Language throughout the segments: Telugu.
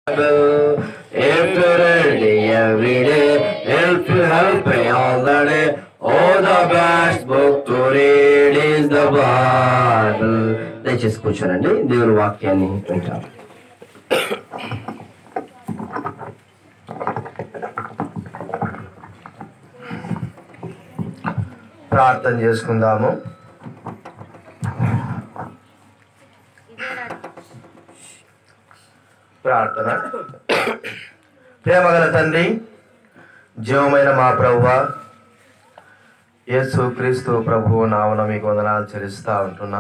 If you're ready every day, if you help me all the day, oh, the best book to read is the Bible. దయచేసి కూర్చోనండి, దేవుని వాక్యాన్ని వింటాం. ప్రార్థన చేసుకుందాము. ప్రార్థన. ప్రేమగల తండ్రి, జీవమైన మా ప్రభువా, యేసు క్రీస్తు ప్రభువు నామమున మీకు వందనాలు చెల్లిస్తూ ఉంటున్నాం.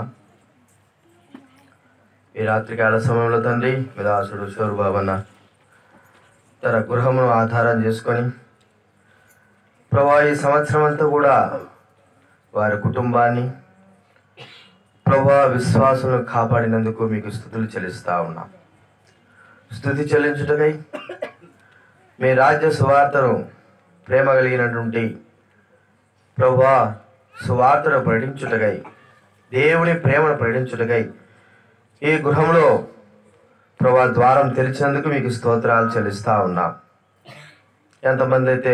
ఈ రాత్రికాల సమయంలో తండ్రి, మీ దాసుడు షోరుబాబన్న తన గృహమును ఆధారం చేసుకొని ప్రభువా ఈ సంవత్సరం అంతా కూడా వారి కుటుంబాన్ని ప్రభువా విశ్వాసులను కాపాడినందుకు మీకు స్తుతులు చెల్లిస్తూ ఉన్నాం. స్తుతి చెల్లించుటకై మీ రాజ్య సువార్తను ప్రేమ కలిగినటువంటి ప్రభువా సువార్తను ప్రకటించుటకై, దేవుని ప్రేమను ప్రకటించుటకై ఈ గృహంలో ప్రభువా ద్వారం తెరిచినందుకు మీకు స్తోత్రాలు చెల్లిస్తూ ఉన్నాం. ఎంతమంది అయితే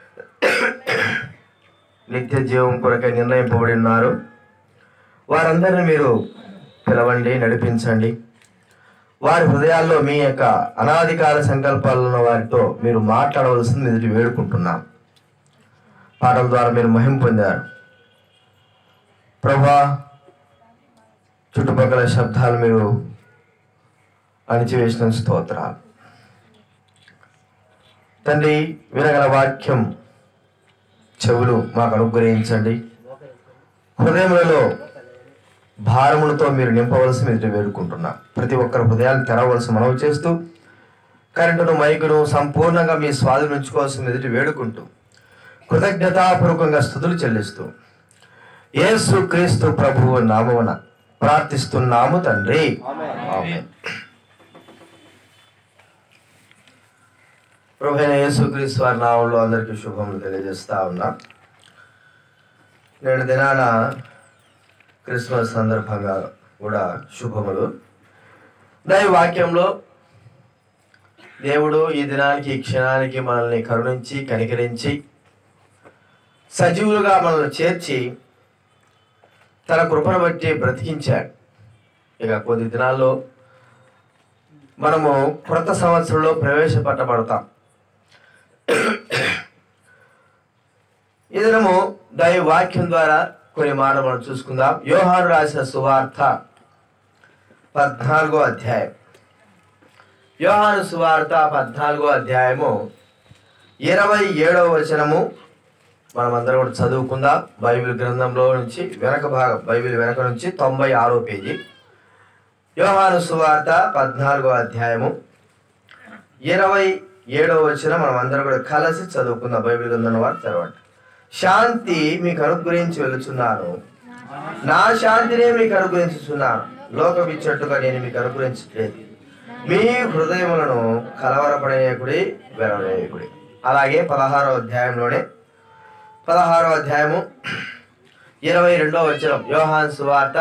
నిత్య జీవం కొరకై నిర్ణయింపబడి ఉన్నారు, వారందరినీ మీరు పిలవండి, నడిపించండి. వారి హృదయాల్లో మీ యొక్క అనాదికాల సంకల్పాలున్న వారితో మీరు మాట్లాడవలసింది ఎదుటి వేడుకుంటున్నాం. పాటల ద్వారా మీరు మహిమ పొందారు ప్రభువా. చుట్టుపక్కల శబ్దాలు మీరు అణిచివేసిన స్తోత్రాలు తండ్రి. వినగల వాక్యం చెవులు మాకు అనుగ్రహించండి. హృదయములలో భారములతో మీరు నింపవలసి ఎదుటి వేడుకుంటున్నాం. ప్రతి ఒక్కరి హృదయాన్ని తెరవలసి మనవి చేస్తూ, కరెంటును మైకును సంపూర్ణంగా మీ స్వాధీనం ఉంచుకోవాల్సిన ఎదుటి వేడుకుంటూ, కృతజ్ఞతాపూర్వకంగా స్తుతులు చెల్లిస్తూ, యేసు క్రీస్తు ప్రభువు నామమున ప్రార్థిస్తున్నాము తండ్రి, ఆమేన్. ప్రభువైన యేసు క్రీస్తు వారి నామములో అందరికీ శుభములు తెలియజేస్తా ఉన్నా. నేడు దినాన క్రిస్మస్ సందర్భంగా కూడా శుభములు. దైవ వాక్యంలో దేవుడు ఈ దినానికి, ఈ క్షణానికి మనల్ని కరుణించి కనికరించి సజీవులుగా మనల్ని చేర్చి తన కృపను బట్టి బ్రతికించాడు. ఇక కొద్ది దినాల్లో మనము క్రొత్త సంవత్సరంలో ప్రవేశపెట్టబడతాం. ఈ దినము దైవ వాక్యం ద్వారా కొన్ని మాటలు మనం చూసుకుందాం. యోహాను రాసిన సువార్త 14వ అధ్యాయం. యోహాను సువార్త 14వ అధ్యాయము 27వ వచనము మనమందరం కూడా చదువుకుందాం. బైబిల్ గ్రంథంలో నుంచి వెనక భాగం, బైబిల్ వెనక నుంచి 96వ పేజీ. యోహాను సువార్త 14వ అధ్యాయము 27వ వచనం మనం అందరం కూడా కలిసి చదువుకుందాం. బైబిల్ గ్రంథం వారు తెరవండి. శాంతి మీకు అనుగ్రహించి వెళుచున్నాను, నా శాంతినే మీకు అనుగ్రహించుచున్నాను. లోకం ఇచ్చినట్టుగా నేను మీకు అనుగ్రహించట్లేదు. మీ హృదయములను కలవరపడేయకుడి, వెరవేయకుడి. అలాగే 16వ అధ్యాయంలోనే 16వ అధ్యాయము 22వ వచనం. యోహాను సువార్త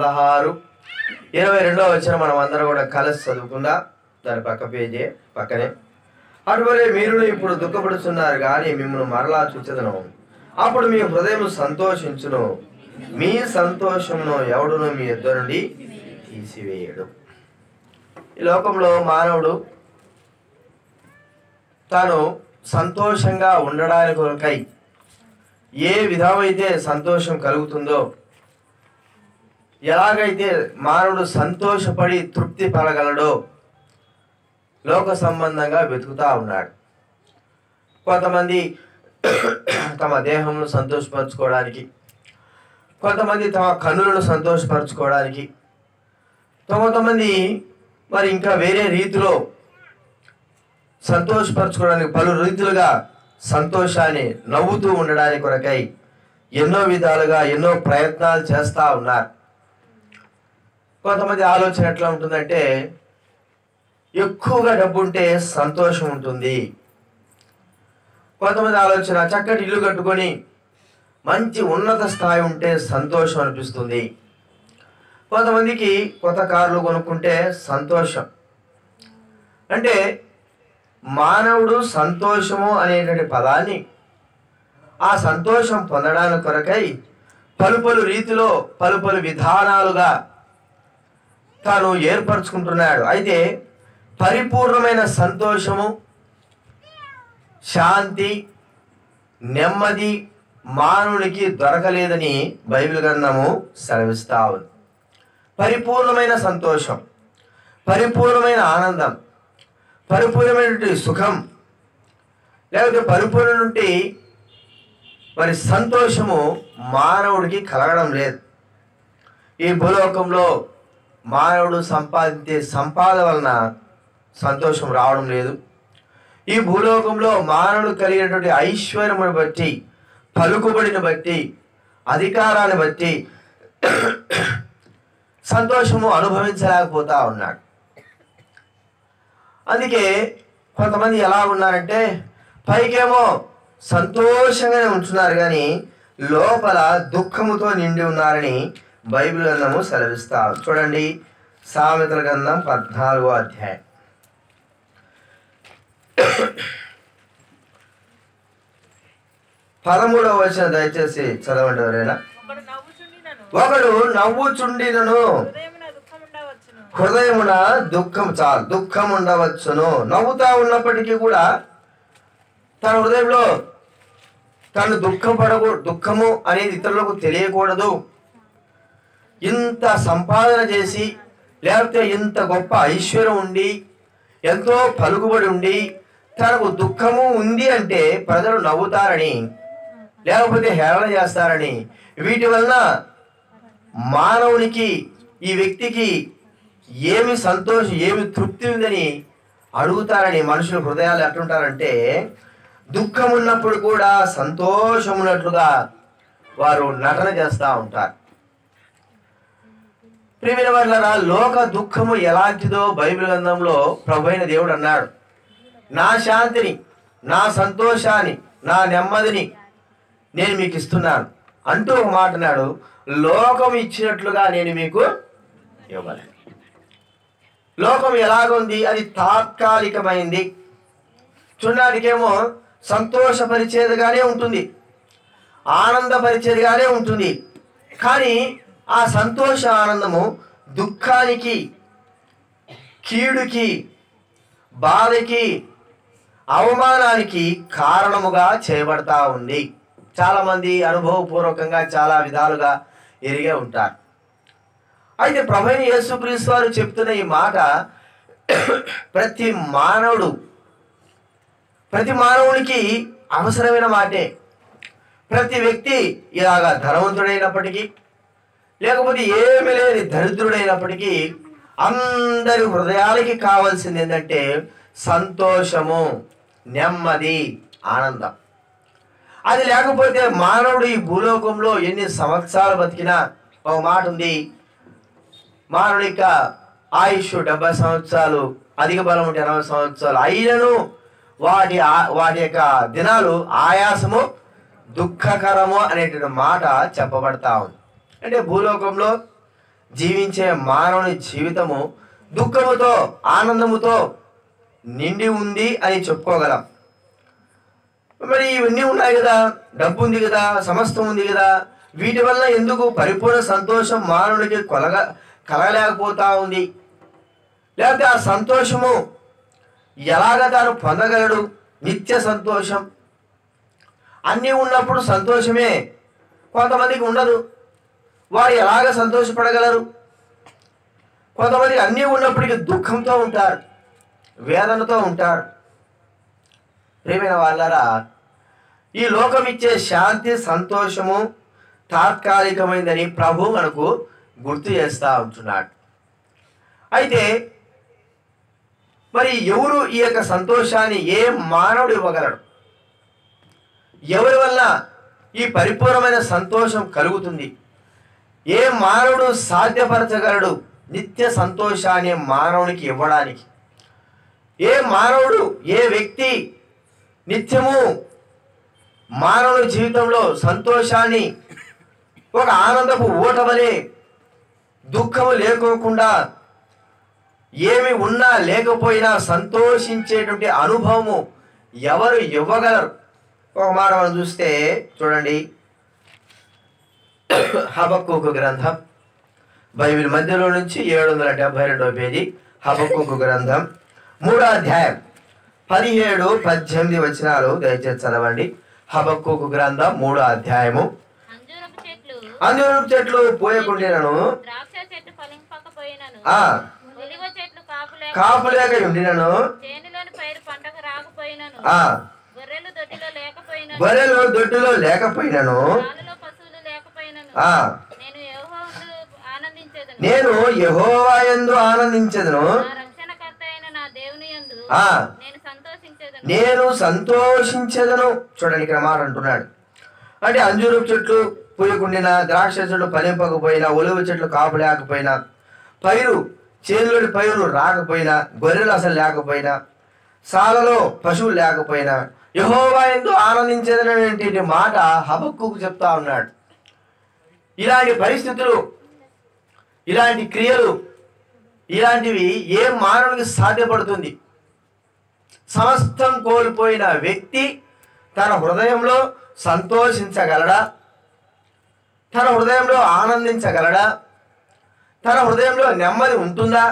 16:22వ వచనం మనం అందరం కూడా కలిసి చదువుకుందాం. దాని పక్క పేజీ పక్కనే. అటువలే మీరును ఇప్పుడు దుఃఖపడుతున్నారు, కానీ మిమ్మల్ని మరలా చూచెదను. అప్పుడు మీ హృదయం సంతోషించును, మీ సంతోషమును ఎవడును మీ ఇద్దరు నుండి తీసివేయడు. ఈ లోకంలో మానవుడు తాను సంతోషంగా ఉండడానికి కొరకై ఏ విధమైతే సంతోషం కలుగుతుందో, ఎలాగైతే మానవుడు సంతోషపడి తృప్తి పడగలడో లోక సంబంధంగా వెతుకుతా ఉన్నాడు. కొంతమంది తమ దేహంను సంతోషపరచుకోవడానికి, కొంతమంది తమ కన్నులను సంతోషపరచుకోవడానికి, కొంతమంది మరి ఇంకా వేరే రీతిలో సంతోషపరచుకోవడానికి, పలు రీతులుగా సంతోషాన్ని నవ్వుతూ ఉండడానికి కొరకై ఎన్నో విధాలుగా ఎన్నో ప్రయత్నాలు చేస్తూ ఉన్నారు. కొంతమంది ఆలోచన ఎట్లా ఉంటుందంటే, ఎక్కువగా డబ్బు ఉంటే సంతోషం ఉంటుంది. కొంతమంది ఆలోచన చక్కటి ఇల్లు కట్టుకొని మంచి ఉన్నత స్థాయి ఉంటే సంతోషం అనిపిస్తుంది. కొంతమందికి కొత్త కార్లు కొనుక్కుంటే సంతోషం. అంటే మానవుడు సంతోషము అనేటువంటి పదాన్ని ఆ సంతోషం పొందడానికి కొరకై పలు రీతిలో పలు విధానాలుగా తాను ఏర్పరచుకుంటున్నాడు. అయితే పరిపూర్ణమైన సంతోషము, శాంతి, నెమ్మది మానవునికి దొరకలేదని బైబిల్ గ్రంథము సెలవిస్తా ఉంది. పరిపూర్ణమైన సంతోషం, పరిపూర్ణమైన ఆనందం, పరిపూర్ణమైనటువంటి సుఖం, లేకపోతే పరిపూర్ణమైనటువంటి మరి సంతోషము మానవుడికి కలగడం లేదు. ఈ భూలోకంలో మానవుడు సంపాదించే సంపాదన వలన సంతోషం రావడం లేదు. ఈ భూలోకంలో మానవుడు కలిగినటువంటి ఐశ్వర్యమును బట్టి, పలుకుబడిని బట్టి, అధికారాన్ని బట్టి సంతోషము అనుభవించలేకపోతా ఉన్నాడు. అందుకే కొంతమంది ఎలా ఉన్నారంటే పైకేమో సంతోషంగానే ఉంటున్నారు కానీ లోపల దుఃఖముతో నిండి ఉన్నారని బైబిల్ గ్రంథము సెలవిస్తారు. చూడండి, సామెతల గ్రంథం 14వ అధ్యాయం 13వ వచనం దయచేసి చదవండి ఎవరైనా. ఒకడు నవ్వుచుండినను హృదయమున దుఃఖం ఉండవచ్చును. నవ్వుతా ఉన్నప్పటికీ కూడా తన హృదయంలో తను దుఃఖము అనేది ఇతరులకు తెలియకూడదు. ఇంత సంపాదన చేసి, లేకపోతే ఇంత గొప్ప ఐశ్వర్యం ఉండి, ఎంతో పలుకుబడి ఉండి తనకు దుఃఖము ఉంది అంటే ప్రజలు నవ్వుతారని, లేకపోతే హేళన చేస్తారని, వీటి వలన మానవునికి, ఈ వ్యక్తికి ఏమి సంతోషం, ఏమి తృప్తి ఉందని అడుగుతారని మనుషుల హృదయాలు ఎట్లుంటారంటే దుఃఖం ఉన్నప్పుడు కూడా సంతోషం ఉన్నట్లుగా వారు నటన చేస్తూ ఉంటారు. ప్రియమైన వారలారా, లోక దుఃఖము ఎలాంటిదో బైబిల్ గ్రంథంలో ప్రభువైన దేవుడు అన్నాడు. నా శాంతిని, నా సంతోషాన్ని, నా నెమ్మదిని నేను మీకు ఇస్తున్నాను అంటూ ఒక మాట అన్నాడు. లోకం ఇచ్చినట్లుగా నేను మీకు ఇవ్వలేను. లోకం ఎలాగుంది? అది తాత్కాలికమైంది. చూడడానికేమో సంతోషపరిచేదిగానే ఉంటుంది, ఆనందపరిచేదిగానే ఉంటుంది. కానీ ఆ సంతోష ఆనందము దుఃఖానికి, కీడుకి, బాధకి, అవమానానికి కారణముగా చేయబడతా ఉంది. చాలామంది అనుభవపూర్వకంగా చాలా విధాలుగా ఎరిగే ఉంటారు. అయితే ప్రభువైన యేసుక్రీస్తు వారు చెప్తున్న ఈ మాట ప్రతి మానవునికి అవసరమైన మాటే. ప్రతి వ్యక్తి ఇలాగా ధనవంతుడైనప్పటికీ, లేకపోతే ఏమి లేని దరిద్రుడైనప్పటికీ అందరి హృదయాలకి కావాల్సింది ఏంటంటే సంతోషము, నెమ్మది, ఆనందం. అది లేకపోతే మానవుడు ఈ భూలోకంలో ఎన్ని సంవత్సరాలు బతికినా, ఒక మాట ఉంది, మానవుడి యొక్క ఆయుష్ 70 సంవత్సరాలు, అధిక బలం ఉంటే 80 సంవత్సరాలు అయినను వాటి యొక్క దినాలు ఆయాసము, దుఃఖకరము అనేటువంటి మాట చెప్పబడతా ఉంది. అంటే భూలోకంలో జీవించే మానవుని జీవితము దుఃఖముతో, ఆనందముతో నిండి ఉంది అని చెప్పుకోగలం. మరి ఇవన్నీ ఉన్నాయి కదా, డబ్బు ఉంది కదా, సమస్తం ఉంది కదా, వీటి వల్ల ఎందుకు పరిపూర్ణ సంతోషం మానవుడికి కలగలేకపోతా ఉంది? లేకపోతే ఆ సంతోషము ఎలాగ తాను పొందగలడు? నిత్య సంతోషం అన్నీ ఉన్నప్పుడు సంతోషమే కొంతమందికి ఉండదు. వారు ఎలాగ సంతోషపడగలరు? కొంతమంది అన్నీ ఉన్నప్పటికీ దుఃఖంతో ఉంటారు, వేదనతో ఉంటారు. ప్రియమైన వాళ్ళారా, ఈ లోకం ఇచ్చే శాంతి, సంతోషము తాత్కాలికమైందని ప్రభు మనకు గుర్తు చేస్తూ ఉంటున్నాడు. అయితే మరి ఎవరు ఈ యొక్క సంతోషాన్ని ఏ మానవుడు ఇవ్వగలడు? ఎవరి వల్ల ఈ పరిపూర్ణమైన సంతోషం కలుగుతుంది? ఏ మానవుడు సాధ్యపరచగలడు నిత్య సంతోషాన్ని మానవునికి ఇవ్వడానికి? ఏ మానవుడు, ఏ వ్యక్తి నిత్యము మానవుని జీవితంలో సంతోషాన్ని ఒక ఆనందపు ఊట వలె దుఃఖము లేకోకుండా ఏమి ఉన్నా లేకపోయినా సంతోషించేటువంటి అనుభవము ఎవరు ఇవ్వగలరు? ఒక మాట మనం చూస్తే చూడండి, హబక్కూకు గ్రంథం బైబిల్ మధ్యలో నుంచి 772వ పేజీ, హబక్కూకు గ్రంథం 3వ అధ్యాయం 17, 18 వచనాలు దయచేసి చదవండి. హబక్కూకు గ్రంథం 3వ అధ్యాయము. అంజూరపు చెట్లు పోయకుండినను, కాపు లేక ఉండినను, గొర్రెలు దొడ్డిలో లేకపోయినను, నేను యెహోవా యందు ఆనందించెదను, నేను సంతోషించెదను. చూడండి ఇక్కడ మాట అంటున్నాడు. అంటే అంజూరపు చెట్లు పూయకుండినా, ద్రాక్ష చెట్లు ఫలింపకపోయినా, ఒలివ చెట్లు కాపు లేకపోయినా, పైరు చేనులోని పైరు రాకపోయినా, గొర్రెలు అసలు లేకపోయినా, సాలలో పశువులు లేకపోయినా యెహోవా యందు ఆనందించేదనేటువంటి మాట హబక్కూకు చెప్తా ఉన్నాడు. ఇలాంటి పరిస్థితులు, ఇలాంటి క్రియలు, ఇలాంటివి ఏ మానవునికి సాధ్యపడుతుంది? సమస్తం కోల్పోయిన వ్యక్తి తన హృదయంలో సంతోషించగలడా? తన హృదయంలో ఆనందించగలడా? తన హృదయంలో నెమ్మది ఉంటుందా?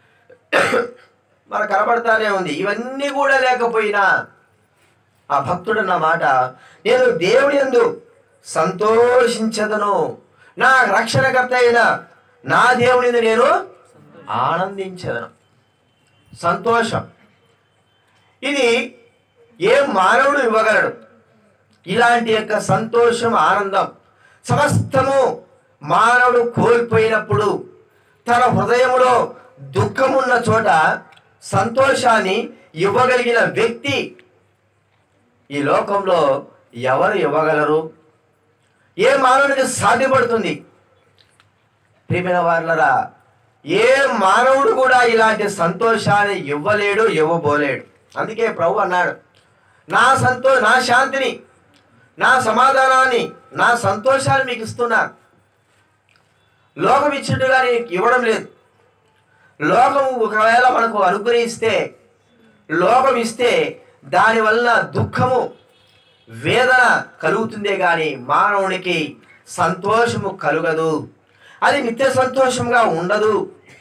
మనకు కనబడతానే ఉంది. ఇవన్నీ కూడా లేకపోయినా ఆ భక్తుడన్న మాట, నేను దేవుని యందు సంతోషించదను, నా రక్షణకర్త అయిన నా దేవుని నేను ఆనందించదను. సంతోషం ఇది ఏ మానవుడు ఇవ్వగలడు? ఇలాంటి యొక్క సంతోషం, ఆనందం సమస్తము మానవుడు కోల్పోయినప్పుడు తన హృదయంలో దుఃఖమున్న చోట సంతోషాన్ని ఇవ్వగలిగిన వ్యక్తి ఈ లోకంలో ఎవరు ఇవ్వగలరు? ఏ మానవునికి సాధ్యపడుతుంది? ప్రియమైన వారలారా, ఏ మానవుడు కూడా ఇలాంటి సంతోషాన్ని ఇవ్వలేడు, ఇవ్వబోలేడు. అందుకే ప్రభు అన్నాడు, నా శాంతిని, నా సమాధానాన్ని, నా సంతోషాన్ని మీకు ఇస్తున్నాను. లోకం ఇచ్చినట్టుగా నీకు ఇవ్వడం లేదు. లోకము ఒకవేళ మనకు అనుగ్రహిస్తే, లోకం ఇస్తే దానివల్ల దుఃఖము, వేదన కలుగుతుందే కానీ మానవునికి సంతోషము కలుగదు. అది నిత్య సంతోషంగా ఉండదు.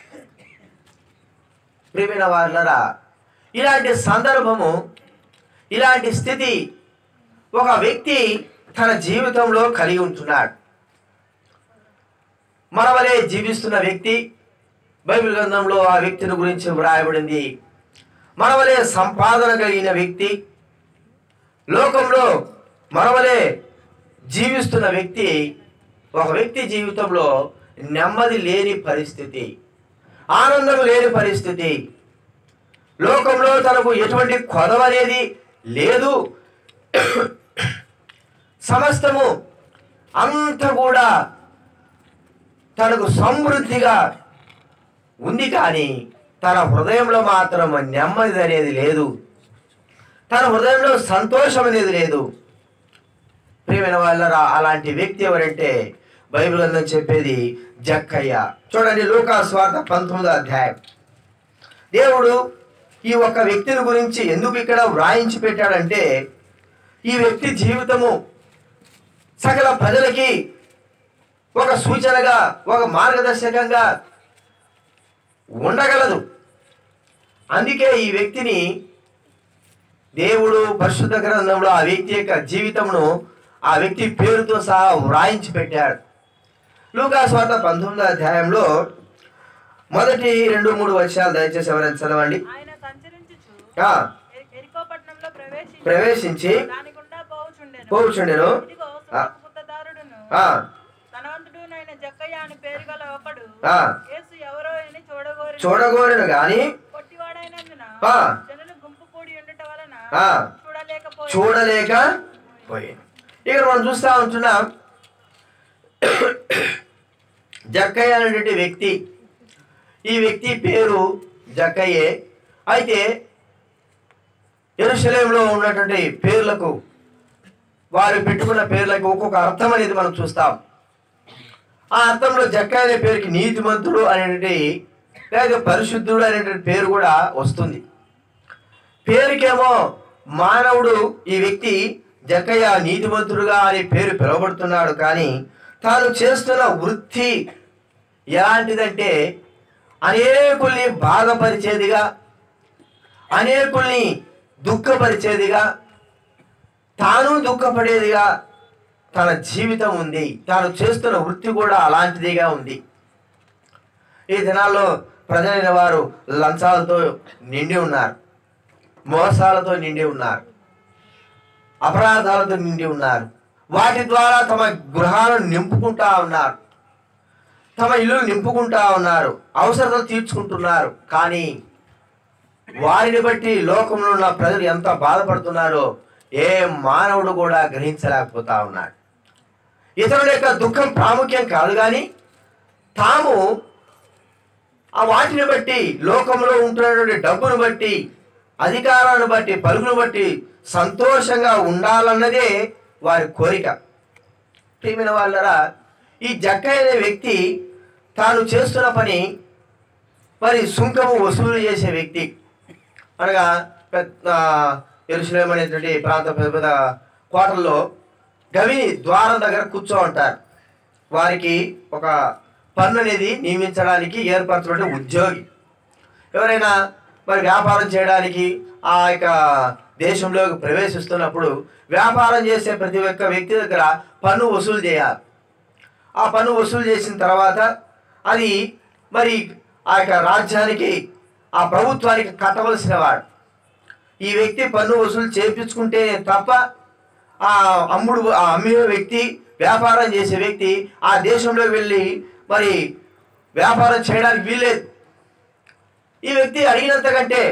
ప్రియమైన వారలారా, ఇలాంటి సందర్భము, ఇలాంటి స్థితి ఒక వ్యక్తి తన జీవితంలో కలిగి ఉంటున్నాడు. మనవలే జీవిస్తున్న వ్యక్తి, బైబిల్ గ్రంథంలో ఆ వ్యక్తిని గురించి వ్రాయబడింది. మనవలే సంపాదన కలిగిన వ్యక్తి, లోకంలో మనవలే జీవిస్తున్న వ్యక్తి, ఒక వ్యక్తి జీవితంలో నెమ్మది లేని పరిస్థితి, ఆనందం లేని పరిస్థితి, లోకంలో తనకు ఎటువంటి కొదవ అనేది లేదు. సమస్తము అంత కూడా తనకు సమృద్ధిగా ఉంది, కానీ తన హృదయంలో మాత్రం నెమ్మది అనేది లేదు, తన హృదయంలో సంతోషం అనేది లేదు. ప్రియమైన వాళ్ళరా, అలాంటి వ్యక్తి ఎవరంటే బైబిల్ గ్రంథం చెప్పేది జక్కయ్య. చూడండి, లూకా సువార్త 19వ అధ్యాయం. దేవుడు ఈ ఒక్క వ్యక్తిని గురించి ఎందుకు ఇక్కడ వ్రాయించి పెట్టాడంటే, ఈ వ్యక్తి జీవితము సకల ప్రజలకి ఒక సూచనగా, ఒక మార్గదర్శకంగా ఉండగలదు. అందుకే ఈ వ్యక్తిని దేవుడు పరిశుద్ధ గ్రంథంలో ఆ వ్యక్తి యొక్క జీవితమును ఆ వ్యక్తి పేరుతో సహా వ్రాయించి పెట్టాడు. లూకా సువార్త 19వ అధ్యాయంలో మొదటి 2-3 వచనాలు దయచేసి ఎవరైనా చదవండి. ప్రవేశించి పోవుచుండెను. చూడగోరెను గాని చూడలేకపోయాను. ఇక్కడ మనం చూస్తా ఉంటున్నాం, జక్కయ్య అనేటువంటి వ్యక్తి, ఈ వ్యక్తి పేరు జక్కయ్యే. అయితే యెరూషలేములో ఉన్నటువంటి పేర్లకు, వారు పెట్టుకున్న పేర్లకు ఒక్కొక్క అర్థం అనేది మనం చూస్తాం. ఆ అర్థంలో జక్కయ్య అనే పేరుకి నీతిమంతుడు అనేటువంటి లేదా పరిశుద్ధుడు అనేటువంటి పేరు కూడా వస్తుంది. పేరుకేమో మానవుడు ఈ వ్యక్తి జక్కయ్య నీతిమంతుడుగా అనే పేరు పిలువబడుతున్నాడు, కానీ తాను చేస్తున్న వృత్తి ఎలాంటిదంటే అనేకుల్ని బాధపరిచేదిగా, అనేకుల్ని దుఃఖపరిచేదిగా, తాను దుఃఖపడేదిగా తన జీవితం ఉంది. తాను చేస్తున్న వృత్తి కూడా అలాంటిదిగా ఉంది. ఈ దినాల్లో ప్రజలైన వారు లంచాలతో నిండి ఉన్నారు, మోసాలతో నిండి ఉన్నారు, అపరాధాలతో నిండి ఉన్నారు. వాటి ద్వారా తమ గృహాలను నింపుకుంటా ఉన్నారు, తమ ఇల్లు నింపుకుంటా ఉన్నారు, అవసరతలు తీర్చుకుంటున్నారు. కానీ వారిని బట్టి లోకంలో ఉన్న ప్రజలు ఎంత బాధపడుతున్నారో ఏ మానవుడు కూడా గ్రహించలేకపోతా ఉన్నాడు. ఇతరుల యొక్క దుఃఖం ప్రాముఖ్యం కాదు, కానీ తాము ఆ వాటిని బట్టి, లోకంలో ఉంటున్నటువంటి డబ్బును బట్టి, అధికారాన్ని బట్టి, పలుకును బట్టి సంతోషంగా ఉండాలన్నదే వారి కోరిక. ప్రియమైన వాళ్ళరా, ఈ జక్కయ్య అనే వ్యక్తి తాను చేస్తున్న పని మరి సుంకము వసూలు చేసే వ్యక్తి. అనగా యెరూషలేము అనేటువంటి ప్రాంత పెద్ద పెద్ద కోటల్లో గవిని ద్వారం దగ్గర కూర్చో ఉంటారు. వారికి ఒక పన్ను అనేది నియమించడానికి ఏర్పరచబడిన ఉద్యోగి. ఎవరైనా మరి వ్యాపారం చేయడానికి ఆ యొక్క దేశంలోకి ప్రవేశిస్తున్నప్పుడు వ్యాపారం చేసే ప్రతి ఒక్క వ్యక్తి దగ్గర పన్ను వసూలు చేయాలి. ఆ పన్ను వసూలు చేసిన తర్వాత అది మరి ఆ యొక్క రాజ్యానికి, ఆ ప్రభుత్వానికి కట్టవలసిన వాడు. ఈ వ్యక్తి పన్ను వసూలు చేయించుకుంటే తప్ప ఆ అమ్మే వ్యక్తి, వ్యాపారం చేసే వ్యక్తి ఆ దేశంలోకి వెళ్ళి మరి వ్యాపారం చేయడానికి వీల్లేదు. ఈ వ్యక్తి అడిగినంతకంటే,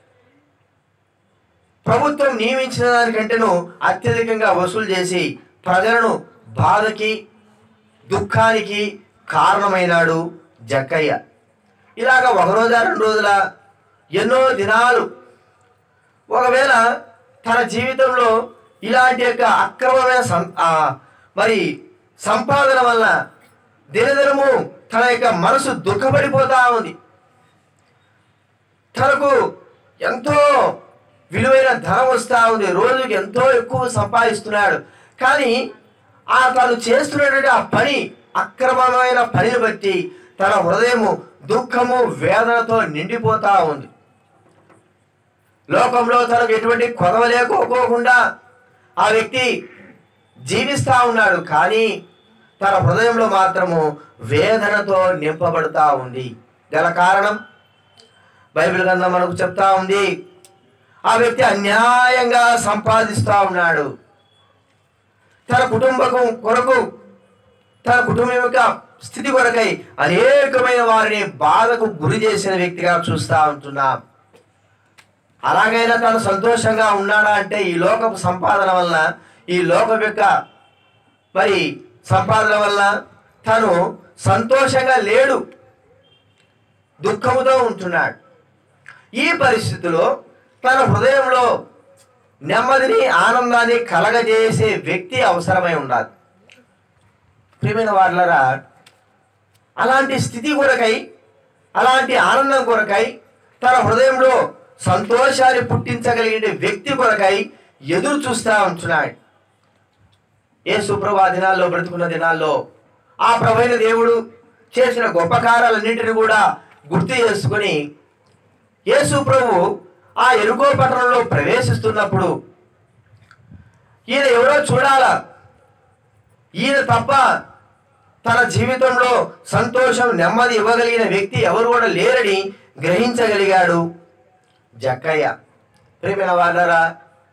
ప్రభుత్వం నియమించిన దానికంటేనూ అత్యధికంగా వసూలు చేసి ప్రజలను బాధకి, దుఃఖానికి కారణమైనాడు జక్కయ్య. ఇలాగ ఒక రోజా 2 రోజుల ఎన్నో దినాలు, ఒకవేళ తన జీవితంలో ఇలాంటి యొక్క అక్రమమైన మరి సంపాదన వలన దినదినము తన యొక్క మనసు దుఃఖపడిపోతా ఉంది. తనకు ఎంతో విలువైన ధనం వస్తూ ఉంది, రోజుకి ఎంతో ఎక్కువ సంపాదిస్తున్నాడు. కానీ తను చేస్తున్నటువంటి ఆ పని, అక్రమమైన పనిని బట్టి తన హృదయము దుఃఖము, వేదనతో నిండిపోతా ఉంది. లోకంలో తనకు ఎటువంటి కొదవ లేకోకుండా ఆ వ్యక్తి జీవిస్తూ ఉన్నాడు, కానీ తన హృదయంలో మాత్రము వేదనతో నింపబడుతూ ఉంది. గల కారణం బైబిల్ గ్రంథం మనకు చెప్తా ఉంది, ఆ వ్యక్తి అన్యాయంగా సంపాదిస్తూ ఉన్నాడు. తన కుటుంబం కొరకు, తన కుటుంబం యొక్క స్థితి కొరకై అనేకమైన వారిని బాధకు గురి చేసిన వ్యక్తిగా చూస్తూ ఉంటున్నాం. అలాగైనా తను సంతోషంగా ఉన్నాడా అంటే ఈ లోకపు సంపాదన వలన, ఈ లోకం యొక్క మరి సంపాదన వలన తను సంతోషంగా లేడు, దుఃఖముతో ఉంటున్నాడు. ఈ పరిస్థితిలో తన హృదయంలో నెమ్మదిని, ఆనందాన్ని కలగజేసే వ్యక్తి అవసరమై ఉండాలి. ప్రియమైన వాళ్ళరా, అలాంటి స్థితి కొరకై, అలాంటి ఆనందం కొరకై, తన హృదయంలో సంతోషాన్ని పుట్టించగలిగే వ్యక్తి కొరకై ఎదురు చూస్తూ ఉంటున్నాడు. యేసు ప్రభు ఆ దినాల్లో, బ్రతుకున్న దినాల్లో ఆ ప్రభువైన దేవుడు చేసిన గొప్ప కార్యాలన్నింటినీ కూడా గుర్తు చేసుకుని యేసు ప్రభు ఆ యెరికో పట్టణంలో ప్రవేశిస్తున్నప్పుడు ఈయన ఎవరో చూడాలా, ఈయన తప్ప తన జీవితంలో సంతోషం, నెమ్మది ఇవ్వగలిగిన వ్యక్తి ఎవరు కూడా లేరని గ్రహించగలిగాడు జక్కయ్య. ప్రియమైన వాళ్ళరా,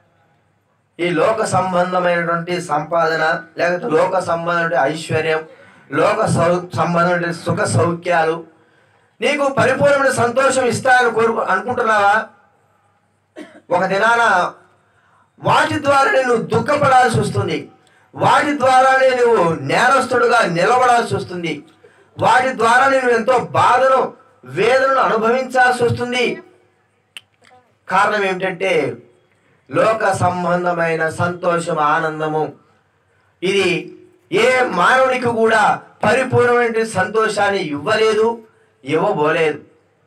ఈ లోక సంబంధమైనటువంటి సంపాదన, లేకపోతే లోక సంబంధమైన ఐశ్వర్యం, లోక సంబంధమైన సుఖ సౌఖ్యాలు నీకు పరిపూర్ణమైన సంతోషం ఇస్తాయని అనుకుంటున్నావా? ఒక దినాన వాటి ద్వారానే నువ్వు దుఃఖపడాల్సి వస్తుంది, వాటి ద్వారానే నువ్వు నేరస్తుడుగా నిలబడాల్సి వస్తుంది, వాటి ద్వారా నువ్వు ఎంతో బాధను, వేదనను అనుభవించాల్సి వస్తుంది. కారణం ఏమిటంటే లోక సంబంధమైన సంతోషం, ఆనందము ఇది ఏ మానవునికి కూడా పరిపూర్ణమైన సంతోషాన్ని ఇవ్వలేదు, ఇవ్వబోలేదు.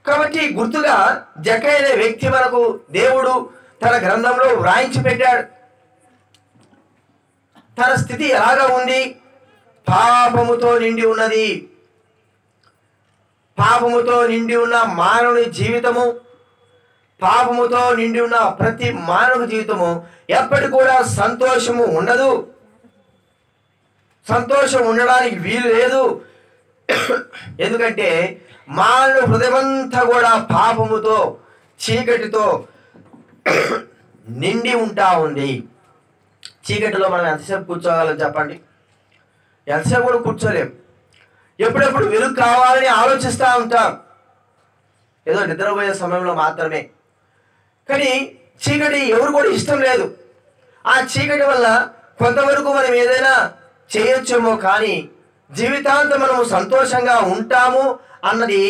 కాబట్టి గుర్తుగా జక్కయ్య అనే వ్యక్తి మనకు దేవుడు తన గ్రంథంలో వ్రాయించి పెట్టాడు. తన స్థితి ఎలాగా ఉంది? పాపముతో నిండి ఉన్నది. పాపముతో నిండి ఉన్న మానవుని జీవితము, పాపముతో నిండి ఉన్న ప్రతి మానవ జీవితము ఎప్పటి కూడా సంతోషము ఉండదు. సంతోషం ఉండడానికి వీలు లేదు. ఎందుకంటే మానవ హృదయమంతా కూడా పాపముతో, చీకటితో నిండి ఉంటా ఉంది. చీకటిలో మనం ఎంతసేపు కూర్చోగలం చెప్పండి? ఎంతసేపు కూడా కూర్చోలేం. ఎప్పుడెప్పుడు వెలుగు కావాలని ఆలోచిస్తూ ఉంటాం, ఏదో నిద్రపోయే సమయంలో మాత్రమే. కానీ చీకటి ఎవరు కూడా ఇష్టం లేదు. ఆ చీకటి వల్ల కొంతవరకు మనం ఏదైనా చేయొచ్చేమో, కానీ జీవితాంతం మనము సంతోషంగా ఉంటాము అన్నది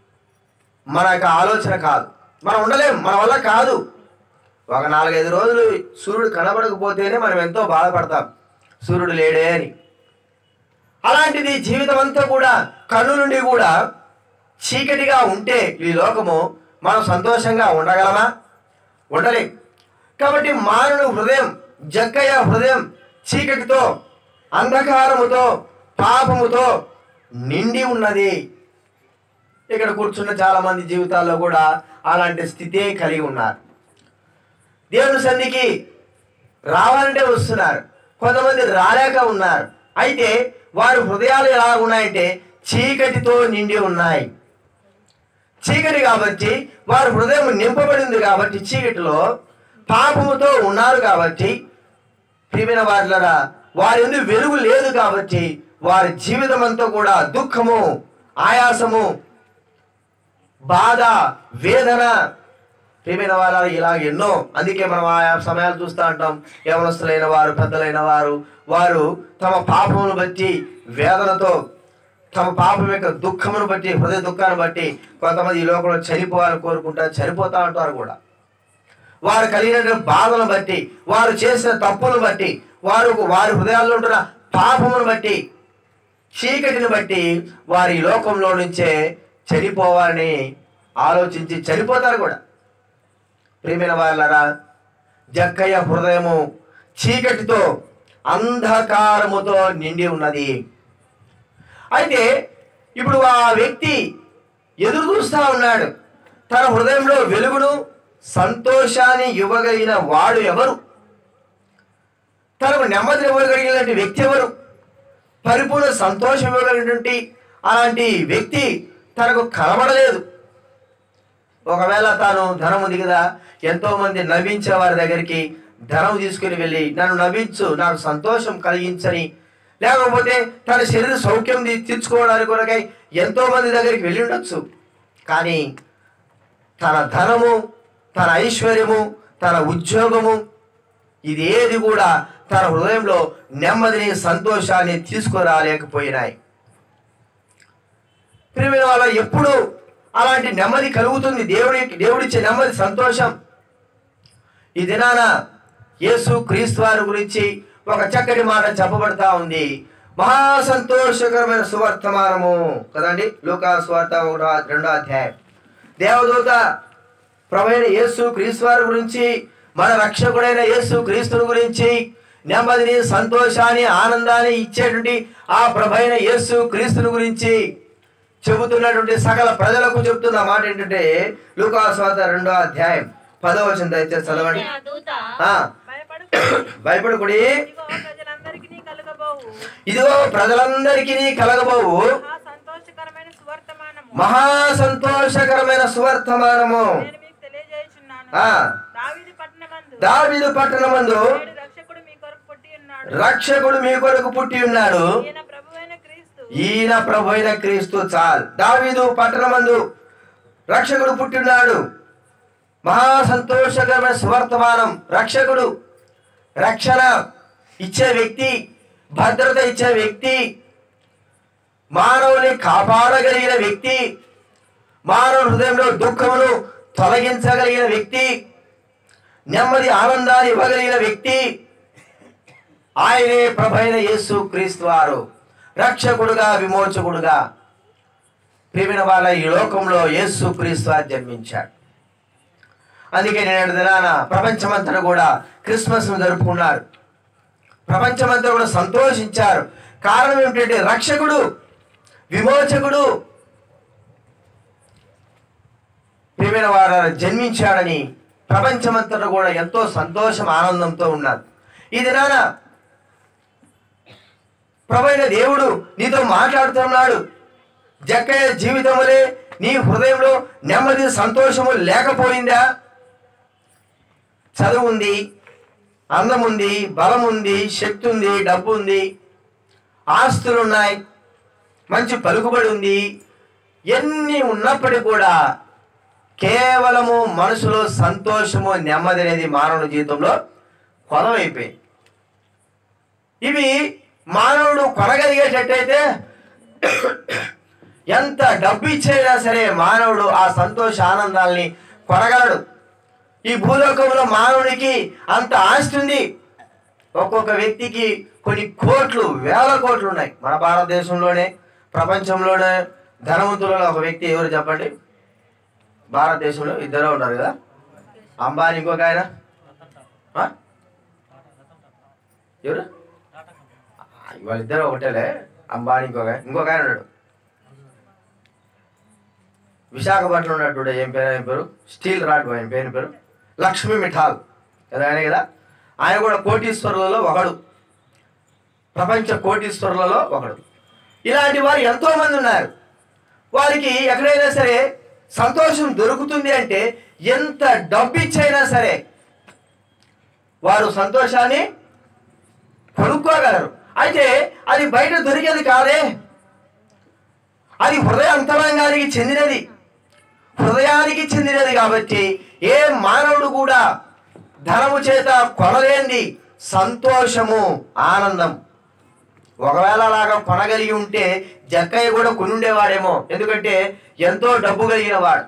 మన యొక్క ఆలోచన కాదు. మనం ఉండలేం, మన వల్ల కాదు. ఒక 4-5 రోజులు సూర్యుడు కనబడకపోతేనే మనం ఎంతో బాధపడతాం, సూర్యుడు లేడే అని. అలాంటిది జీవితం అంతా కూడా కన్ను నుండి కూడా చీకటిగా ఉంటే ఈ లోకము మనం సంతోషంగా ఉండగలమా? ఉండలేం. కాబట్టి మానవుని హృదయం, జక్కయ్య హృదయం చీకటితో, అంధకారముతో, పాపముతో నిండి ఉన్నది. ఇక్కడ కూర్చున్న చాలా మంది జీవితాల్లో కూడా అలాంటి స్థితే కలిగి ఉన్నారు. దేవుని సన్నిధికి రావాలంటే వస్తున్నారు, కొంతమంది రాలేక ఉన్నారు. అయితే వారి హృదయాలు ఎలా ఉన్నాయంటే చీకటితో నిండి ఉన్నాయి. చీకటి కాబట్టి వారి హృదయం నింపబడింది కాబట్టి, చీకటిలో పాపముతో ఉన్నారు కాబట్టి, ప్రియమైన వారిలారా, వారి యందు వెలుగు లేదు కాబట్టి వారి జీవితం అంతా కూడా దుఃఖము, ఆయాసము, బాధ, వేదన. ప్రియమైన వారు ఇలా ఎన్నో. అందుకే మనం ఆయా సమయాలు చూస్తూ ఉంటాం, యవనస్తులైన వారు, పెద్దలైన వారు, వారు తమ పాపమును బట్టి వేదనతో, తమ పాపం యొక్క దుఃఖమును బట్టి, హృదయ దుఃఖాన్ని బట్టి కొంతమంది ఈ లోకంలో చనిపోవాలని కోరుకుంటారు, చనిపోతూ ఉంటారు కూడా. వారు కలిగిన బాధను బట్టి, వారు చేసిన తప్పులను బట్టి, వారి హృదయాల్లో ఉంటున్న పాపమును బట్టి, చీకటిని బట్టి వారి ఈ లోకంలో నుంచే చనిపోవాలని ఆలోచించి చనిపోతారు కూడా. ప్రియమైన వారులారా, జక్కయ్య హృదయము చీకటితో, అంధకారముతో నిండి ఉన్నది. అయితే ఇప్పుడు ఆ వ్యక్తి ఎదురు చూస్తూ ఉన్నాడు. తన హృదయంలో వెలుగును, సంతోషాన్ని ఇవ్వగలిగిన వాడు ఎవరు? తనకు నెమ్మదిని ఇవ్వగలిగినటువంటి వ్యక్తి ఎవరు? పరిపూర్ణ సంతోషం ఇవ్వగలిగినటువంటి అలాంటి వ్యక్తి తనకు కనబడలేదు. ఒకవేళ తాను ధనం ఉంది కదా, ఎంతో మంది నవ్వించే వారి దగ్గరికి ధనం తీసుకుని వెళ్ళి నన్ను నవ్వించు, నాకు సంతోషం కలిగించని, లేకపోతే తన శరీర సౌఖ్యం తీర్చుకోవడానికి కొరకై ఎంతో మంది దగ్గరికి వెళ్ళి ఉండొచ్చు. కానీ తన ధనము, తన ఐశ్వర్యము, తన ఉద్యోగము, ఇదేది కూడా తన హృదయంలో నెమ్మదిని, సంతోషాన్ని తీసుకురాలేకపోయినాయి. ప్రియమైన వాళ్ళ, ఎప్పుడు అలాంటి నెమ్మది కలుగుతుంది? దేవుడిచ్చే నెమ్మది, సంతోషం. ఈ దినాన యేసు క్రీస్తు వారి గురించి ఒక చక్కటి మాట చెప్పబడతా ఉంది. మహా సంతోషకరమైన సువర్తమానము కదండి. లూకా సువార్త 1-2 అధ్యాయం. దేవదూత ప్రభువైన యేసు క్రీస్తు వారి గురించి, మన రక్షకుడైన యేసు క్రీస్తుని గురించి నెమ్మదిని, సంతోషాన్ని, ఆనందాన్ని ఇచ్చేటువంటి ఆ ప్రభువైన యేసు క్రీస్తుని గురించి చెబుతున్నటువంటి సకల ప్రజలకు చెబుతున్న మాట ఏంటంటే, లూకా సువార్త 2వ అధ్యాయం 10వ వచనం దయచేసి చదవండి. భయపడకుడి, ఇదిగో ప్రజలందరికీ కలగబోవు మహా సంతోషకరమైన సువర్తమానము దావీదు పట్టణమందు రక్షకుడు మీ కొరకు పుట్టి ఉన్నాడు. ఈయన ప్రభువైన క్రీస్తు. చాలు. దావీదు పట్టణమందు రక్షకుడు పుట్టి ఉన్నాడు. మహా సంతోషకరమైన సువర్తమానం. రక్షకుడు, రక్షణ ఇచ్చే వ్యక్తి, భద్రత ఇచ్చే వ్యక్తి, మానవుని కాపాడగలిగిన వ్యక్తి, మానవ హృదయంలో దుఃఖమును తొలగించగలిగిన వ్యక్తి, నెమ్మది, ఆనందాన్ని ఇవ్వగలిగిన వ్యక్తి ఆయనే ప్రభువైన యేసు క్రీస్తు వారు. రక్షకుడుగా, విమోచకుడుగా. ప్రియమైన వాళ్ళ ఈ లోకంలో యేసు క్రీస్తు జన్మించాడు. అందుకే నేటి దినాన ప్రపంచమంతా కూడా క్రిస్మస్ను జరుపుకున్నారు. ప్రపంచమంతా కూడా సంతోషించారు. కారణం ఏమిటంటే రక్షకుడు, విమోచకుడు ప్రియమైన వారు జన్మించాడని ప్రపంచమంతటా కూడా ఎంతో సంతోషం, ఆనందంతో ఉన్నారు. ఈ దినాన ప్రభువైన దేవుడు నీతో మాట్లాడుతున్నాడు. జక్కయ్య జీవితములే నీ హృదయంలో నెమ్మది, సంతోషము లేకపోయిందా? చదువు ఉంది, అందం ఉంది, బలం ఉంది, శక్తి ఉంది, డబ్బు ఉంది, ఆస్తులు ఉన్నాయి, మంచి పలుకుబడి ఉంది. ఎన్ని ఉన్నప్పటికీ కూడా కేవలము మనసులో సంతోషము, నెమ్మది అనేది మానవుడి జీవితంలో కొదవైపోయింది. ఇవి మానవుడు కొనగలిగేటట్టయితే ఎంత డబ్బు ఇచ్చైనా సరే మానవుడు ఆ సంతోష ఆనందాల్ని కొనగలడు. ఈ భూలోకంలో మానవునికి అంత ఆస్తి ఉంది. ఒక్కొక్క వ్యక్తికి కొన్ని కోట్లు, వేల కోట్లు ఉన్నాయి. మన భారతదేశంలోనే, ప్రపంచంలోనే ధనవంతులలో ఒక వ్యక్తి ఎవరు చెప్పండి? భారతదేశంలో ఇద్దరు ఉన్నారు కదా, అంబానీ, ఇంకొక ఆయన ఎవరు? వాళ్ళిద్దరు ఒకటేలే, అంబానీ ఇంకొక ఆయన ఉన్నాడు. విశాఖపట్నం ఉన్నట్టు ఏం పేరు? స్టీల్ రాడ్ ఆయన పేరు లక్ష్మీ మిఠాల్ కదా, ఆయన కదా. ఆయన కూడా కోటీశ్వరులలో ఒకడు, ప్రపంచ కోటీశ్వరులలో ఒకడు. ఇలాంటి వారు ఎంతో మంది ఉన్నారు. వారికి ఎక్కడైనా సరే సంతోషం దొరుకుతుంది అంటే ఎంత డబ్బు ఇచ్చైనా సరే వారు సంతోషాన్ని కొనుక్కోగలరు. అయితే అది బయట దొరికేది కాదే, అది హృదయ అంతరంగానికి చెందినది, హృదయానికి చెందినది. కాబట్టి ఏ మానవుడు కూడా ధనము చేత కొనలేంది సంతోషము, ఆనందం. ఒకవేళ అలాగా కొనగలిగి ఉంటే జక్కయ్య కూడా కొనుండేవాడేమో, ఎందుకంటే ఎంతో డబ్బు కలిగిన వాడు.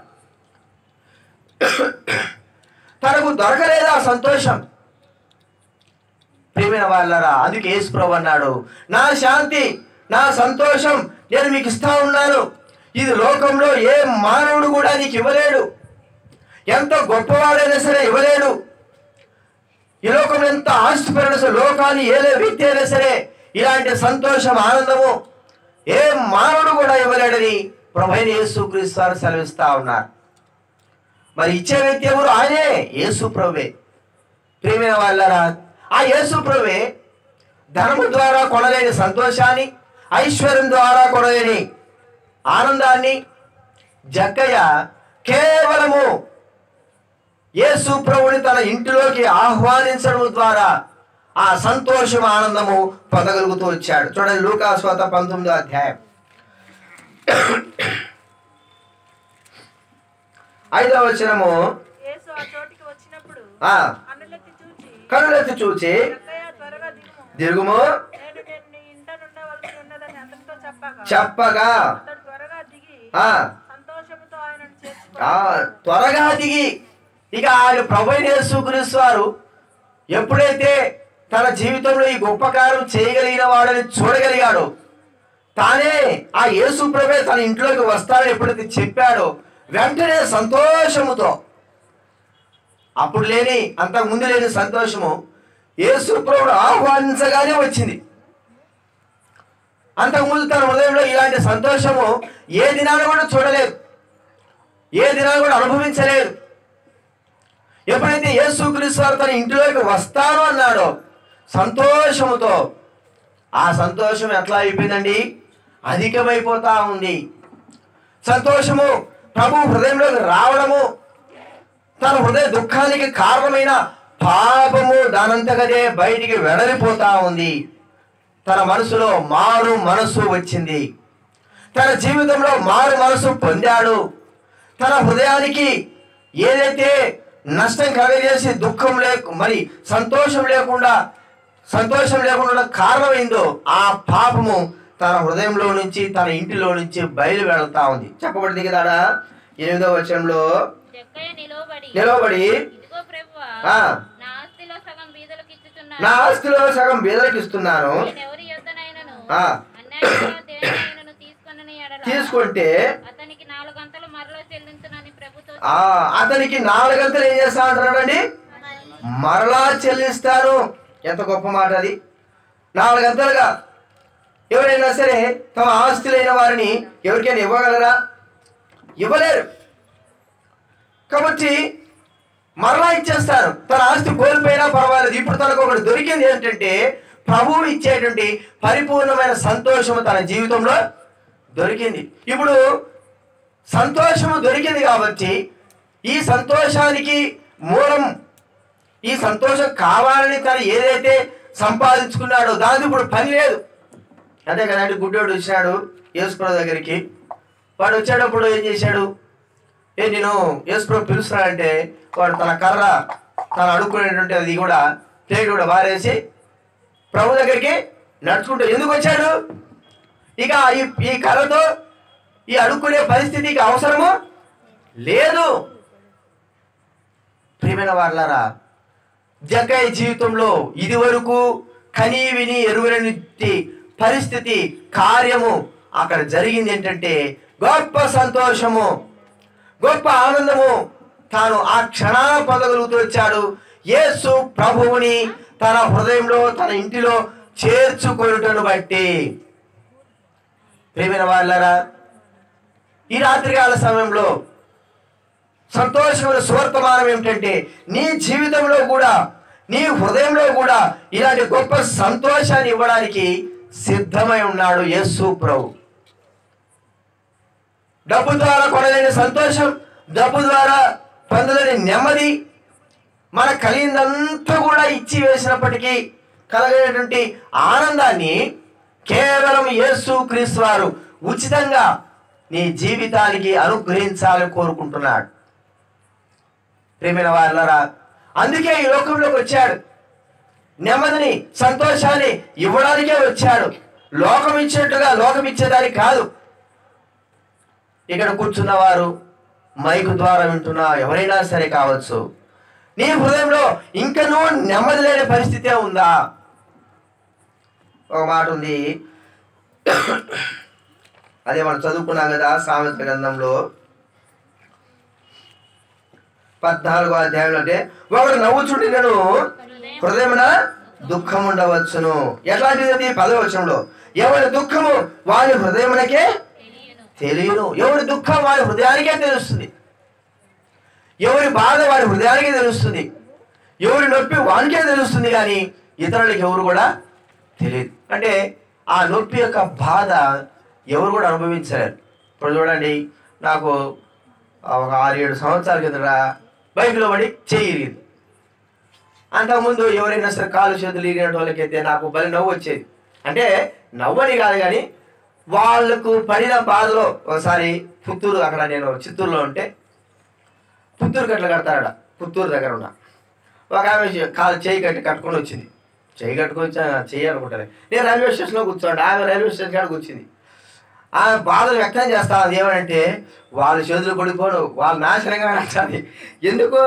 తనకు దొరకలేదు ఆ సంతోషం. ప్రియమైన వాళ్ళరా, అందుకే యేసు ప్రభువు అన్నాడు, నా శాంతి, నా సంతోషం నేను మీకు ఇస్తా ఉన్నాను. ఇది లోకంలో ఏ మానవుడు కూడా నీకు ఇవ్వలేడు. ఎంత గొప్పవాడైనా సరే ఇవ్వలేడు. ఈ లోకంలో ఎంత ఆస్తిపరుడు సరే, లోకాన్ని ఏలే వ్యక్తి అయినా సరే ఇలాంటి సంతోషం, ఆనందము ఏ మానవుడు కూడా ఇవ్వలేడని ప్రభువైన యేసుక్రీస్తు వారు సెలవిస్తా ఉన్నారు. మరి ఇచ్చే వ్యక్తి ఎవరు? ఆయనే, యేసు ప్రభువే. ప్రియమైన వాళ్ళరా, ఆ యేసు ప్రభువే ధనము ద్వారా కొనలేని సంతోషాన్ని, ఐశ్వర్యం ద్వారా కొనలేని ఆనందాన్ని జక్కయ్య కేవలము యేసు ప్రభువుని తన ఇంటిలోకి ఆహ్వానించడం ద్వారా ఆ సంతోషం, ఆనందము పొందగలుగుతూ వచ్చాడు. చూడండి, లూకా సువార్త 19వ అధ్యాయం 5వ వచనము. కనులెత్తి చూచి దిరుగుము చెప్పగా త్వరగా దిగి, ఇక ఆయన ప్రభువైన యేసుక్రీస్తు వారు ఎప్పుడైతే తన జీవితంలో ఈ గొప్ప కార్యం చేయగలిగిన వాడని చూడగలిగాడు, తానే ఆ యేసు ప్రభువే తన ఇంట్లోకి వస్తాడని ఎప్పుడైతే చెప్పాడో వెంటనే సంతోషముతో, అప్పుడు లేని, అంతకుముందు లేని సంతోషము యేసు ప్రభువును ఆహ్వానించగానే వచ్చింది. అంతకుముందు తన హృదయంలో ఇలాంటి సంతోషము ఏ దినాన్ని కూడా చూడలేదు, ఏ దినాన్ని కూడా అనుభవించలేదు. ఎప్పుడైతే యేసుక్రీస్తు వారు తన ఇంటిలోకి వస్తాను అన్నాడో సంతోషముతో, ఆ సంతోషం ఎట్లా అయిపోయిందండి? అధికమైపోతా ఉంది. సంతోషము ప్రభు హృదయంలోకి రావడము, తన హృదయ దుఃఖానికి కారణమైన పాపము దానంతగదే బయటికి వెడలిపోతా ఉంది. తన మనసులో మారు మనసు వచ్చింది. తన జీవితంలో మారు మనసు పొందాడు. తన హృదయానికి ఏదైతే నష్టం కలగజేసి దుఃఖం మరి సంతోషం లేకుండా కారణమైందో ఆ పాపము తన హృదయంలో నుంచి, తన ఇంటిలో నుంచి బయలు వెళ్తా ఉంది. చెప్పబడింది కదా 8వ వచనంలో, నిలబడి నా ఆస్తిలో సగం బీదలకు ఇస్తున్నాను, తీసుకుంటే అతనికి 4 గంటలు ఏం చేస్తా అంటున్నాడండి, మరలా చెల్లిస్తాను. ఎంత గొప్ప మాట అది. 4 గంటలుగా ఎవరైనా సరే తమ ఆస్తులైన వారిని ఎవరికైనా ఇవ్వగలరా? ఇవ్వలేరు. కాబట్టి మరలా ఇచ్చేస్తారు. తన ఆస్తి కోల్పోయినా పర్వాలేదు. ఇప్పుడు తనకు ఒకటి దొరికింది ఏంటంటే, ప్రభువు ఇచ్చేటువంటి పరిపూర్ణమైన సంతోషము తన జీవితంలో దొరికింది. ఇప్పుడు సంతోషము దొరికింది కాబట్టి ఈ సంతోషానికి మూలం, ఈ సంతోషం కావాలని తను ఏదైతే సంపాదించుకున్నాడో దానికి ఇప్పుడు పని లేదు. అదే కదండి, గుడ్డోడు వచ్చాడు యేసుప్రభు దగ్గరికి. వాడు వచ్చేటప్పుడు ఏం చేశాడు, నేను యేసుప్రభు పిలుస్తున్నాడంటే వాడు తన కర్ర, తను అడుక్కునేటువంటి అది కూడా ప్లేట్ కూడా వారేసి ప్రభు దగ్గరికి నడుచుకుంటూ ఎందుకు వచ్చాడు? ఇక ఈ కర్రతో ఈ అడుక్కునే పరిస్థితికి అవసరము లేదు. ప్రియమైన వాళ్ళారా, జక్కయ్య జీవితంలో ఇది వరకు కనీ విని ఎరుగని పరిస్థితి, కార్యము అక్కడ జరిగింది. ఏంటంటే గొప్ప సంతోషము, గొప్ప ఆనందము తాను ఆ క్షణాన పొందగలుగుతూ వచ్చాడు. యేసు ప్రభువుని తన హృదయంలో, తన ఇంటిలో చేర్చుకొనుటను బట్టి. ప్రియమైన వాళ్ళారా, ఈ రాత్రికాల సమయంలో సంతోషమైన సువర్తమానం ఏమిటంటే, నీ జీవితంలో కూడా, నీ హృదయంలో కూడా ఇలాంటి గొప్ప సంతోషాన్ని ఇవ్వడానికి సిద్ధమై ఉన్నాడు యేసు ప్రభు. డబ్బు ద్వారా కొనలేని సంతోషం, డబ్బు ద్వారా పొందలేని నెమ్మది, మనకు కలిగిందంతా కూడా ఇచ్చి వేసినప్పటికీ కలిగేటువంటి ఆనందాన్ని కేవలం యేసు క్రీస్తు వారు ఉచితంగా నీ జీవితానికి అనుగ్రహించాలని కోరుకుంటున్నాడు. ప్రియమైన వాళ్ళారా, అందుకే ఈ లోకంలోకి వచ్చాడు. నెమ్మదిని, సంతోషాన్ని ఇవ్వడానికే వచ్చాడు. లోకం ఇచ్చినట్టుగా లోకం ఇచ్చేదానికి కాదు. ఇక్కడ కూర్చున్న వారు, మైకు ద్వారా వింటున్న ఎవరైనా సరే కావచ్చు, నీ హృదయంలో ఇంకనూ నెమ్మది లేని పరిస్థితే ఉందా? ఒక మాట ఉంది, అదే మనం చదువుకున్నాం కదా సామెతల గ్రంథంలో 14వ అధ్యాయంలో. అంటే ఒకడు నవ్వుచుండినను హృదయమున దుఃఖం ఉండవచ్చును. ఎట్లాంటిది అది? 10వ వచనంలో, ఎవరి దుఃఖము వారి హృదయమునకే తెలియను. ఎవరి దుఃఖం వారి హృదయానికే తెలుస్తుంది. ఎవరి బాధ వారి హృదయానికే తెలుస్తుంది. ఎవరి నొప్పి వానికే తెలుస్తుంది, కానీ ఇతరులకు ఎవరు కూడా తెలియదు. అంటే ఆ నొప్పి యొక్క బాధ ఎవరు కూడా అనుభవించలేరు. ఇప్పుడు చూడండి, నాకు ఒక 6-7 సంవత్సరాల కింద బైక్లో పడి చెయ్యి ఇరిగింది. అంతకుముందు ఎవరైనా సరే కాలు చేతులు ఇరిగిన వాళ్ళకైతే నాకు బలి నవ్వు వచ్చేది. అంటే నవ్వని కాదు, కానీ వాళ్ళకు పడిన బాధలో ఒకసారి పుత్తూరు, అక్కడ నేను చిత్తూరులో ఉంటే పుత్తూరు కట్టలు కడతారట, పుత్తూరు దగ్గర ఉన్న ఒక ఆమె కాలు చేయి కట్టుకొని వచ్చింది. చేయి కట్టుకొని చెయ్యి అనుకుంటాను. నేను రైల్వే స్టేషన్లో కూర్చోండి, ఆమె రైల్వే స్టేషన్ కాడ కూర్చుంది. ఆమె బాధలు వ్యక్తం చేస్తా అది ఏమంటే, వాళ్ళ చేతులు పడిపోను, వాళ్ళు నాశనంగా నచ్చాలి. ఎందుకు?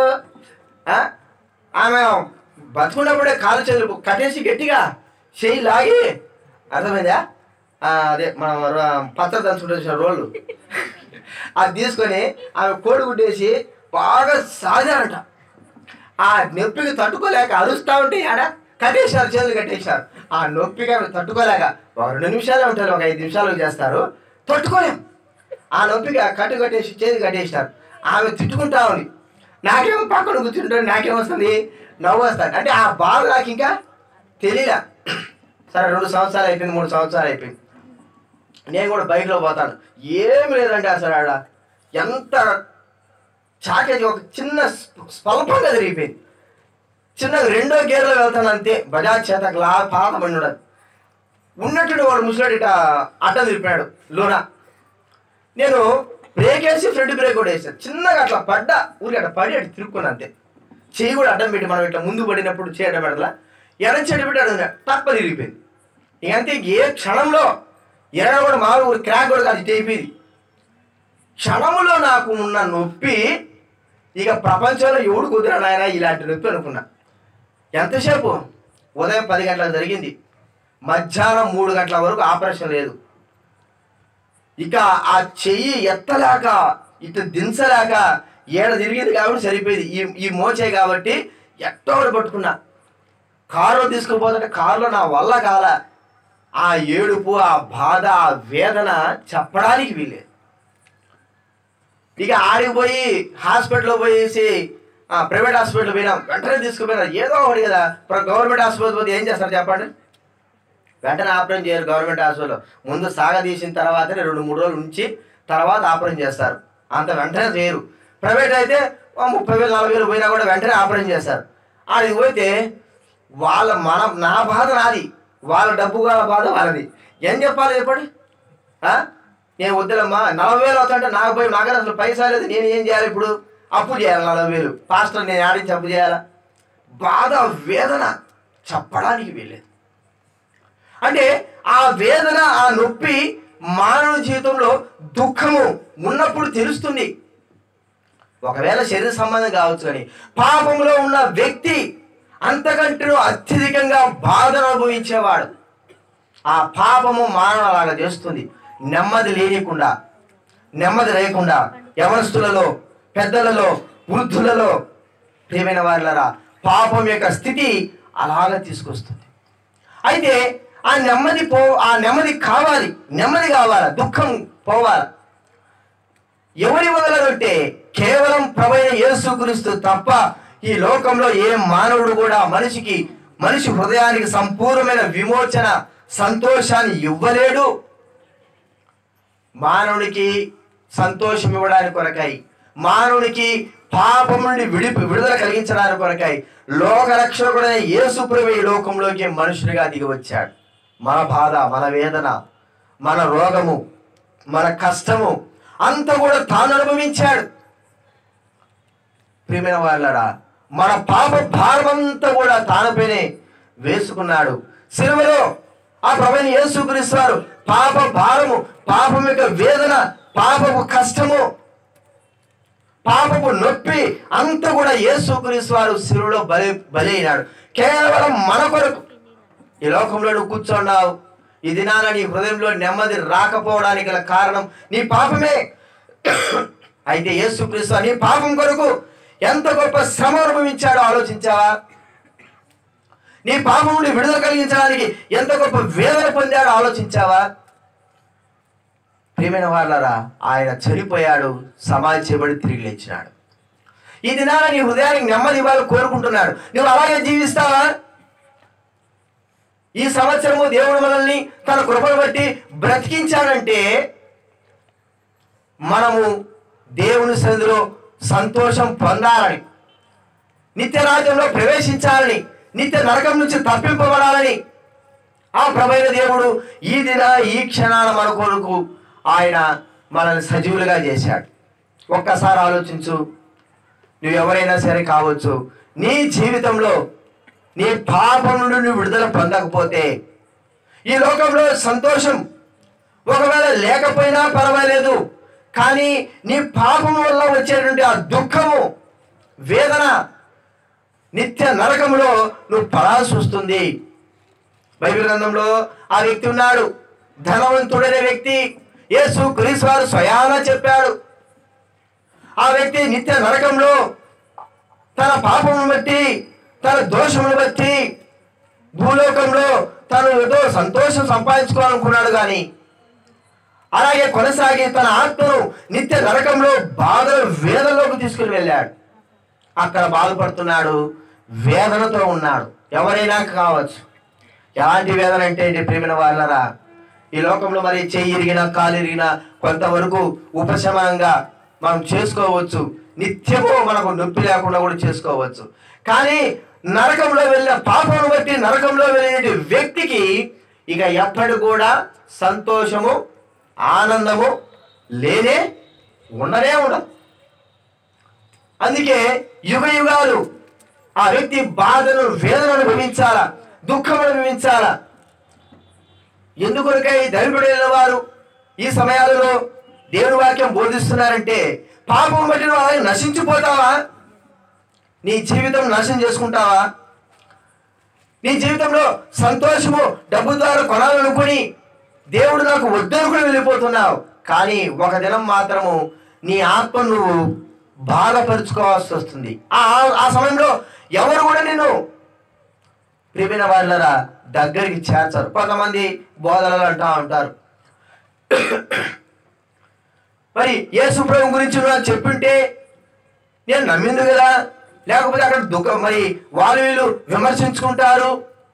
ఆమె బతుకున్నప్పుడే కాలు చేతులు కట్టేసి గట్టిగా చెయ్యి లాగి, అర్థమైందా? అదే మనం పత్ర దంచుకుంటే రోళ్ళు అది తీసుకొని ఆమె కోడిగుడ్డేసి బాగా సాగారంట. ఆ నొప్పికి తట్టుకోలేక అరుస్తూ ఉంటే ఆడ కట్టేశారు, చేతులు కట్టేశారు. ఆ నొప్పిగా తట్టుకోలేక ఒక 2 నిమిషాలే ఉంటారు, ఒక 5 నిమిషాలు చేస్తారు, తట్టుకోలేం. ఆ నొప్పిగా కట్టేసి చేతి కట్టేశారు. ఆమె తిట్టుకుంటా ఉంది. నాకేమో పక్కన కూర్చుంటాడు, నాకేమొస్తుంది, నవ్వు వస్తుంది. అంటే ఆ బాధ నాకు ఇంకా తెలియలే. సరే 2 సంవత్సరాలు అయిపోయింది, 3 సంవత్సరాలు అయిపోయింది. నేను కూడా బైక్లో పోతాను, ఏమి లేదంటే అసలు ఆడ ఎంత చాకేజ్, ఒక చిన్న స్వల్పంగా తిరిగిపోయింది. చిన్నగా 2వ గేర్లో వెళ్తాను అంతే. బజాజ్ చేత పాత బండి ఉండదు. ఉన్నట్టు వాడు ముసలాడు ఇట అడ్డం తిరిపాడు లోన. నేను బ్రేక్ వేసి ఫ్రంట్ బ్రేక్ కూడా వేసాను. చిన్నగా అట్లా పడ్డా, ఊరికి అట్లా పడి అటు తిరుక్కున్నా అంతే. చెయ్యి కూడా అడ్డం పెట్టి, మనం ఇట్లా ముందు పడినప్పుడు చేయి అడ్డం పెడతలా, ఎడం చెట్టు పెట్టి అడుగు తప్ప తిరిగిపోయింది. ఇక అంతే, ఏ క్షణంలో ఎరగ కూడా మామూలు క్రాక్ కూడా అది అయిపోయింది. క్షణములో నాకు ఉన్న నొప్పి ఇక ప్రపంచంలో ఎవడు కుదిరాడు ఆయన ఇలాంటి నొప్పి అనుకున్నా. ఎంతసేపు? ఉదయం 10 గంటలకు జరిగింది, మధ్యాహ్నం 3 గంటల వరకు ఆపరేషన్ లేదు. ఇక ఆ చెయ్యి ఎత్తలేక, ఇటు దించలేక ఏడ తిరిగింది కాబట్టి సరిపోయింది, ఈ మోచే కాబట్టి ఎట్టో పట్టుకున్నా. కారులో తీసుకుపోతుంటే కారులో నా వల్ల కాల. ఆ ఏడుపు, ఆ బాధ, ఆ వేదన చెప్పడానికి వీలేదు. ఇక ఆడికి పోయి హాస్పిటల్లో పోయేసి ప్రైవేట్ హాస్పిటల్ పోయినాం, వెంటనే తీసుకుపోయినారు. ఏదో ఒకటి కదా, గవర్నమెంట్ హాస్పిటల్ పోతే ఏం చేస్తారు చెప్పండి? వెంటనే ఆపరేషన్ చేయరు. గవర్నమెంట్ హాస్పిటల్లో ముందు సాగదీసిన తర్వాతనే 2-3 రోజులు ఉంచి తర్వాత ఆపరేషన్ చేస్తారు, అంత వెంటనే చేయరు. ప్రైవేట్ అయితే 30,000-40,000 పోయినా కూడా వెంటనే ఆపరేషన్ చేస్తారు. ఆడికి పోతే నా బాధ నాది, వాళ్ళ డబ్బు వాళ్ళ బాధ వాళ్ళది. ఏం చెప్పాలి చెప్పండి? నేను వద్దులమ్మా, 40,000 అవుతుంటే నాకు పోయి నాకు అసలు పైసా లేదు, నేను ఏం చేయాలి ఇప్పుడు? అప్పు చేయాలి 40,000. పాస్టర్ నేను ఆడించి అప్పు చేయాలా? బాధ, వేదన చెప్పడానికి వీలేదు. అంటే ఆ వేదన, ఆ నొప్పి మానవ జీవితంలో దుఃఖము ఉన్నప్పుడు తెలుస్తుంది. ఒకవేళ శరీర సంబంధం కావచ్చు, కానీ పాపంలో ఉన్న వ్యక్తి అంతకంటే అత్యధికంగా బాధను అనుభవించేవాడు. ఆ పాపము మానవులాగా చేస్తుంది. నెమ్మది లేకుండా యవనస్తులలో, పెద్దలలో, వృద్ధులలో, ప్రియమైన వారిలారా, పాపం యొక్క స్థితి అలాగా తీసుకొస్తుంది. అయితే ఆ నెమ్మది కావాలి, దుఃఖం పోవాలి. ఎవరి వదలంటే కేవలం ప్రభువైన యేసుక్రీస్తు తప్ప ఈ లోకంలో ఏ మానవుడు కూడా మనిషి హృదయానికి సంపూర్ణమైన విమోచన, సంతోషాన్ని ఇవ్వలేడు. మానవునికి సంతోషం ఇవ్వడానికి కొరకై, మానవునికి పాపం నుండి విడుదల కలిగించడానికి కొరకై లోకరక్షకుడైన యేసు ప్రభువు ఈ లోకంలోకి మనుషునిగా దిగి వచ్చాడు. మన బాధ, మన వేదన, మన రోగము, మన కష్టము అంతా కూడా తాను అనుభవించాడు. ప్రియమైన వాళ్ళరా, మన పాప భారమంతా కూడా తానుపైనే వేసుకున్నాడు. సిలువలో ఆ ప్రభువైన యేసుక్రీస్తు వారు పాప భారము, పాపం యొక్క వేదన, పాపపు కష్టము, పాపపు నొప్పి అంతా కూడా యేసుక్రీస్తు వారు సిలువలో బలి అయినాడు. కేవలం మన కొరకు. ఈ లోకంలో నువ్వు కూర్చున్నావు, ఈ దినాన నీ హృదయంలో నెమ్మది రాకపోవడానికి గల కారణం నీ పాపమే. అయితే యేసుక్రీస్తు నీ పాపం కొరకు ఎంత గొప్ప శ్రమ అనుభవించాడో ఆలోచించావా? నీ పాపం నుండి విడుదల కలిగించడానికి ఎంత గొప్ప వేదన పొందాడో ఆలోచించావా? ప్రియమైన వాళ్ళరా, ఆయన చనిపోయాడు, సమాధి చేయబడి తిరిగి లేచినాడు. ఈ దినాన నీ హృదయానికి నెమ్మది ఇవ్వాలని కోరుకుంటున్నాడు. నువ్వు అలాగే జీవిస్తావా? ఈ సంవత్సరము దేవుడు మనల్ని తన కృపను బట్టి బ్రతికించాడంటే మనము దేవుని సన్నిధిలో సంతోషం పొందాలని, నిత్య రాజ్యంలో ప్రవేశించాలని, నిత్య నరకం నుంచి తప్పింపబడాలని ఆ ప్రభువైన దేవుడు ఈ క్షణాన మన కొరకు ఆయన మనల్ని సజీవులుగా చేశాడు. ఒక్కసారి ఆలోచించు. నువ్వు ఎవరైనా సరే కావచ్చు, నీ జీవితంలో నీ పాపం నుండి నువ్వు విడుదల పొందకపోతే ఈ లోకంలో సంతోషం ఒకవేళ లేకపోయినా పర్వాలేదు, కానీ నీ పాపం వల్ల వచ్చేటువంటి ఆ దుఃఖము, వేదన, నిత్య నరకంలో నువ్వు పడాల్సి వస్తుంది. బైబిల్ గ్రంథంలో ఆ వ్యక్తి ఉన్నాడు, ధనవంతుడైన వ్యక్తి. యేసుక్రీస్తు వారు స్వయానా చెప్పాడు, ఆ వ్యక్తి నిత్య నరకంలో తన పాపమును బట్టి, తన దోషమును బట్టి భూలోకంలో తను ఏదో సంతోషం సంపాదించుకోవాలనుకున్నాడు, కానీ అలాగే కొనసాగి తన ఆత్మను నిత్య నరకంలో బాధల వేదనలోకి తీసుకుని వెళ్ళాడు. అక్కడ బాధపడుతున్నాడు, వేదనతో ఉన్నాడు. ఎవరైనా కావచ్చు. ఎలాంటి వేదన అంటే ప్రియమైన వాళ్ళరా, ఈ లోకంలో మరి చెయ్యి ఇరిగినా, కాలు ఇరిగినా కొంతవరకు ఉపశమనంగా మనం చేసుకోవచ్చు, నిత్యము మనకు నొప్పి లేకుండా కూడా చేసుకోవచ్చు. కానీ నరకంలో వెళ్ళిన పాపను బట్టి నరకంలో వెళ్ళిన వ్యక్తికి ఇక ఎప్పటి కూడా సంతోషము, ఆనందము ఉండనే ఉండదు. అందుకే యుగ యుగాలు ఆ వ్యక్తి బాధను, వేదనను అనుభవించాలా, దుఃఖం అనుభవించాలా. ఎందుకొరకై దైవజనులైన వారు ఈ సమయాలలో దేవుని వాక్యం బోధిస్తున్నారంటే, పాపం బట్టి నువ్వు నశించిపోతావా? నీ జీవితం నాశనం చేసుకుంటావా? నీ జీవితంలో సంతోషము డబ్బు ద్వారా కొనాలనుకుని దేవుడు నాకు వద్దనుకుని వెళ్ళిపోతున్నావు. కానీ ఒక దినం మాత్రము నీ ఆత్మ నువ్వు బాధపరుచుకోవాల్సి వస్తుంది. ఆ సమయంలో ఎవరు కూడా నిన్ను ప్రియమైన వాళ్ళరా దగ్గరికి చేర్చరు. కొంతమంది బోధనలు అంటూ ఉంటారు, మరి యేసు ప్రభు గురించి నాకు చెప్పింటే నేను నమ్మింది కదా, లేకపోతే అక్కడ దుఃఖం మరి వాళ్ళు వీళ్ళు విమర్శించుకుంటారు.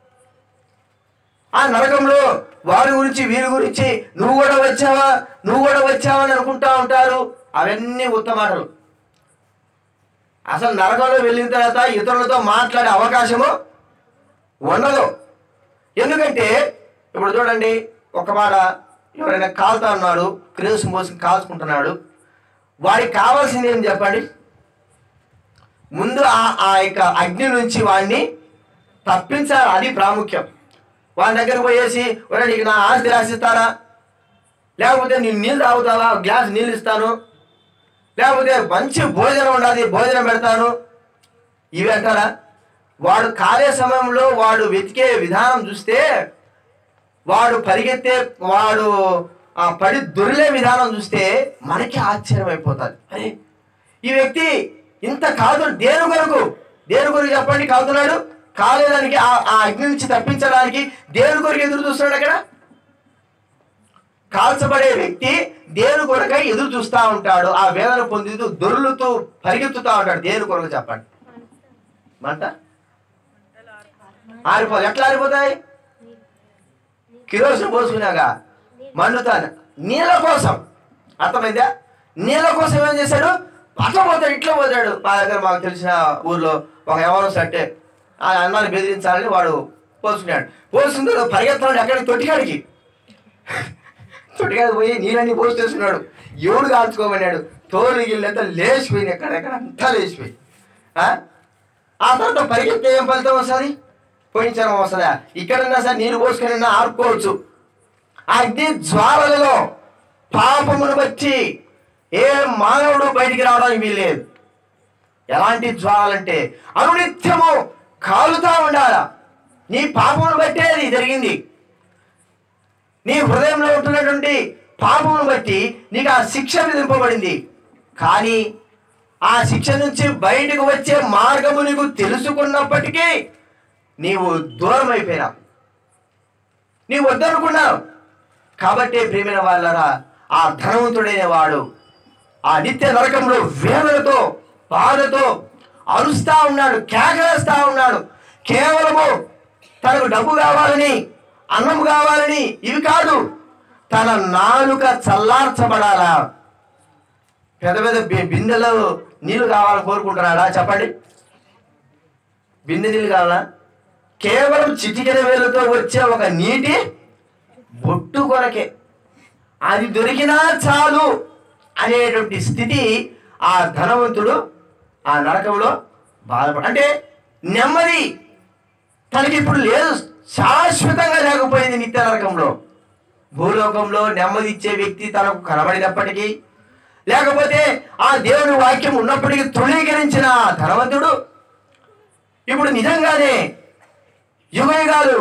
ఆ నరకంలో వారి గురించి వీరి గురించి నువ్వు కూడా వచ్చావా అని అనుకుంటా ఉంటారు. అవన్నీ ఉత్తమాటలు. అసలు నరకంలో వెళ్ళిన తర్వాత ఇతరులతో మాట్లాడే అవకాశము ఉండదు. ఎందుకంటే ఇప్పుడు చూడండి, ఒక మాట ఎవరైనా కాలుతా ఉన్నాడు, క్రేసు మోసుకు కాల్చుకుంటున్నాడు, వాడికి కావాల్సింది ఏం చెప్పండి? ముందు ఆ యొక్క అగ్ని నుంచి వాడిని తప్పించాలి. అది ప్రాముఖ్యం. వాడి దగ్గరకు పోయేసి ఒరే నీకు నా ఆస్తి రాసిస్తారా, లేకపోతే నేను నీళ్ళు తాగుతావా, గ్లాస్ నీళ్ళు ఇస్తాను, లేకపోతే మంచి భోజనం ఉండాలి భోజనం పెడతాను, ఇవి అంటారా? వాడు కాలే సమయంలో వాడు వెతికే విధానం చూస్తే, వాడు పరిగెత్తే వాడు పడి దొరిలే విధానం చూస్తే మనకి ఆశ్చర్యం అయిపోతుంది. అరే ఈ వ్యక్తి ఇంత కాదు దేని కొరకు చెప్పండి కాదుతున్నాడు? కాలేదానికి ఆ అగ్ని నుంచి తప్పించడానికి దేని కొరకు ఎదురు చూస్తున్నాడు? అక్కడ కాల్చబడే వ్యక్తి దేని కొరకై ఎదురు చూస్తూ ఉంటాడు. ఆ వేదన పొందుతూ దొర్లుతూ పరిగెత్తుతూ ఉంటాడు. దేని కొరకు చెప్పండి? మంట ఆరిపోతాయి. ఎట్లా ఆరిపోతాయి? కిరోసిన్ పోసుకున్నాగా మండుతాను. నీళ్ళ కోసం, అర్థమైందా? నీళ్ళ కోసం ఏం చేశాడు? అట్లా పోతాడు, ఇట్లా పోతాడు. మా దగ్గర మాకు తెలిసిన ఊర్లో ఒక ఎవరో సట్టే ఆ అన్నాన్ని బెదిరించాలని వాడు పోసుకున్నాడు. పోసుకున్న పరిగెత్తాడు ఎక్కడికి? తొట్టికాడికి పోయి నీళ్ళని పోసి చేసుకున్నాడు. ఎవడు కాల్చుకోమన్నాడు? తోలు గిళ్ళంతా లేచిపోయింది, ఎక్కడెక్కడ అంతా లేచిపోయి. ఆ తర్వాత పరిగెత్తే ఏం ఫలితం వస్తుంది? పోయించడం వస్తుందా? ఇక్కడన్నా సరే నీళ్ళు పోసుకొని ఆడుకోవచ్చు. అగ్ని జ్వాలలలో పాపమును బట్టి ఏ మానవుడు బయటికి రావడానికి వీల్లేదు. ఎలాంటి జ్వాలంటే అనునిత్యము కాలుతా ఉండాల. నీ పాపమును బట్టి అది జరిగింది. నీ హృదయంలో ఉంటున్నటువంటి పాపమును బట్టి నీకు ఆ శిక్ష విధింపబడింది. కానీ ఆ శిక్ష నుంచి బయటకు వచ్చే మార్గము నీకు తెలుసుకున్నప్పటికీ నీవు దూరం అయిపోయినావు, నీవు వద్దనుకున్నావు. కాబట్టి ప్రియమైన వాళ్ళరా, ఆ ధనవంతుడైన వాడు ఆ నిత్య నరకంలో వేదనతో బాధతో అరుస్తా ఉన్నాడు, కేకలేస్తా ఉన్నాడు. కేవలము తనకు డబ్బు కావాలని, అన్నం కావాలని ఇవి కాదు, తన నాలుక చల్లార్చబడాలా. పెద్ద పెద్ద బిందెలో నీళ్ళు కావాలని కోరుకుంటున్నాడా? చెప్పండి. బిందె నీళ్ళు కావాలా? కేవలం చిటికెన వేలుతో వచ్చే ఒక నీటి బొట్టు కొరకే, అది దొరికినా చాలు అనేటువంటి స్థితి ఆ ధనవంతుడు ఆ నరకంలో బాధపడు. అంటే నెమ్మది తనకి ఇప్పుడు లేదు, శాశ్వతంగా లేకపోయింది నిత్య నరకంలో. భూలోకంలో నెమ్మది ఇచ్చే వ్యక్తి తనకు కనబడినప్పటికీ, లేకపోతే ఆ దేవుని వాక్యం ఉన్నప్పటికీ తృణీకరించిన ధనవంతుడు ఇప్పుడు నిజంగానే యుగయుగాలు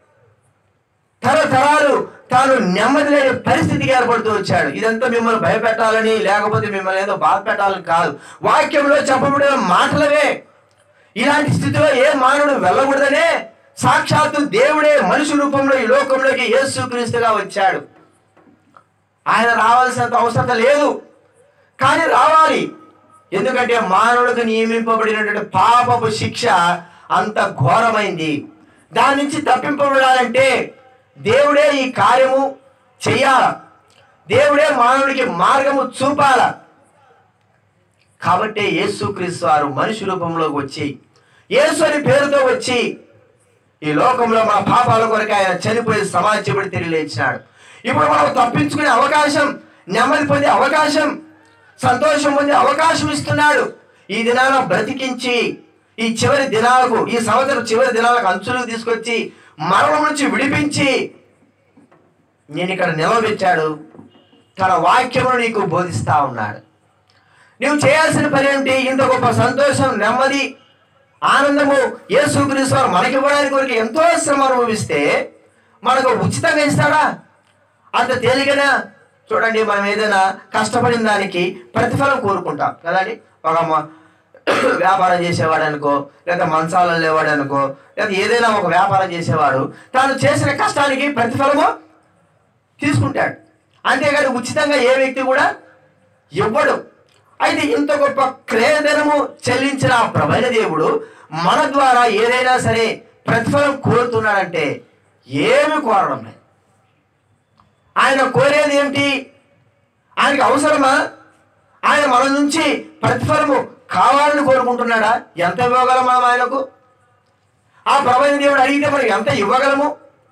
తరతరాలు తాను నెమ్మది లేని పరిస్థితికి ఏర్పడుతూ వచ్చాడు. ఇదంతా మిమ్మల్ని భయపెట్టాలని, లేకపోతే మిమ్మల్ని ఏదో బాధ పెట్టాలని కాదు. వాక్యంలో చెప్పబడిన మాటలవే. ఇలాంటి స్థితిలో ఏ మానవుడు వెళ్ళకూడదనే సాక్షాత్తు దేవుడే మనిషి రూపంలో ఈ లోకంలోకి యేసుక్రీస్తుగా వచ్చాడు. ఆయన రావాల్సినంత అవసరం లేదు, కానీ రావాలి. ఎందుకంటే మానవుడికి నియమింపబడినటువంటి పాపపు శిక్ష అంత ఘోరమైంది. దాని నుంచి తప్పింపబడాలంటే దేవుడే ఈ కార్యము చెయ్యాల, దేవుడే మానవుడికి మార్గము చూపాల. కాబట్టి యేసుక్రీస్తు వారు మనిషి రూపంలోకి వచ్చి, యేసు అని పేరుతో వచ్చి ఈ లోకంలో మన పాపాల కొరకు ఆయన చనిపోయి సమాధి చేయబడి తిరిగి లేచినాడు. ఇప్పుడు మనం తప్పించుకునే అవకాశం, నెమ్మది పొందే అవకాశం, సంతోషం పొందే అవకాశం ఇస్తున్నాడు. ఈ దినాన బ్రతికించి ఈ చివరి దినాలకు, ఈ సంవత్సరం చివరి దినాలకు అంచులకు తీసుకొచ్చి మరణం నుంచి విడిపించి నేను ఇక్కడ నిలవబెట్టాడు. తన వాక్యమును నీకు బోధిస్తా ఉన్నాడు. నువ్వు చేయాల్సిన పని ఏంటి? ఇంత గొప్ప సంతోషం, నెమ్మది, ఆనందము యేసుక్రీస్తు వారు మనకి ఇవ్వడానికి కొరకు ఎంతో శ్రమ అనుభవిస్తే మనకు ఉచితంగా ఇస్తాడా? అంత తేలికనా? చూడండి, మనం ఏదైనా కష్టపడిన దానికి ప్రతిఫలం కోరుకుంటాం కదండి. ఒక వ్యాపారం చేసేవాడు అనుకో, లేదా మంచాలను లేవాడు అనుకో, లేదా ఏదైనా ఒక వ్యాపారం చేసేవాడు తాను చేసిన కష్టానికి ప్రతిఫలము తీసుకుంటాడు. అంతేగాని ఉచితంగా ఏ వ్యక్తి కూడా ఇవ్వడు. అయితే ఇంత గొప్ప క్రయధనము చెల్లించిన ఆ ప్రభువైన దేవుడు మన ద్వారా ఏదైనా సరే ప్రతిఫలం కోరుతున్నాడంటే ఏమి కోరడం లేదు. ఆయన కోరేది ఏమిటి? ఆయనకి అవసరమా? ఆయన మన నుంచి ప్రతిఫలము కావాలని కోరుకుంటున్నాడా? ఎంత ఇవ్వగలం మనం ఆయనకు? ఆ ప్రభువైన దేవుడు అడిగితే మనం ఎంత ఇవ్వగలము?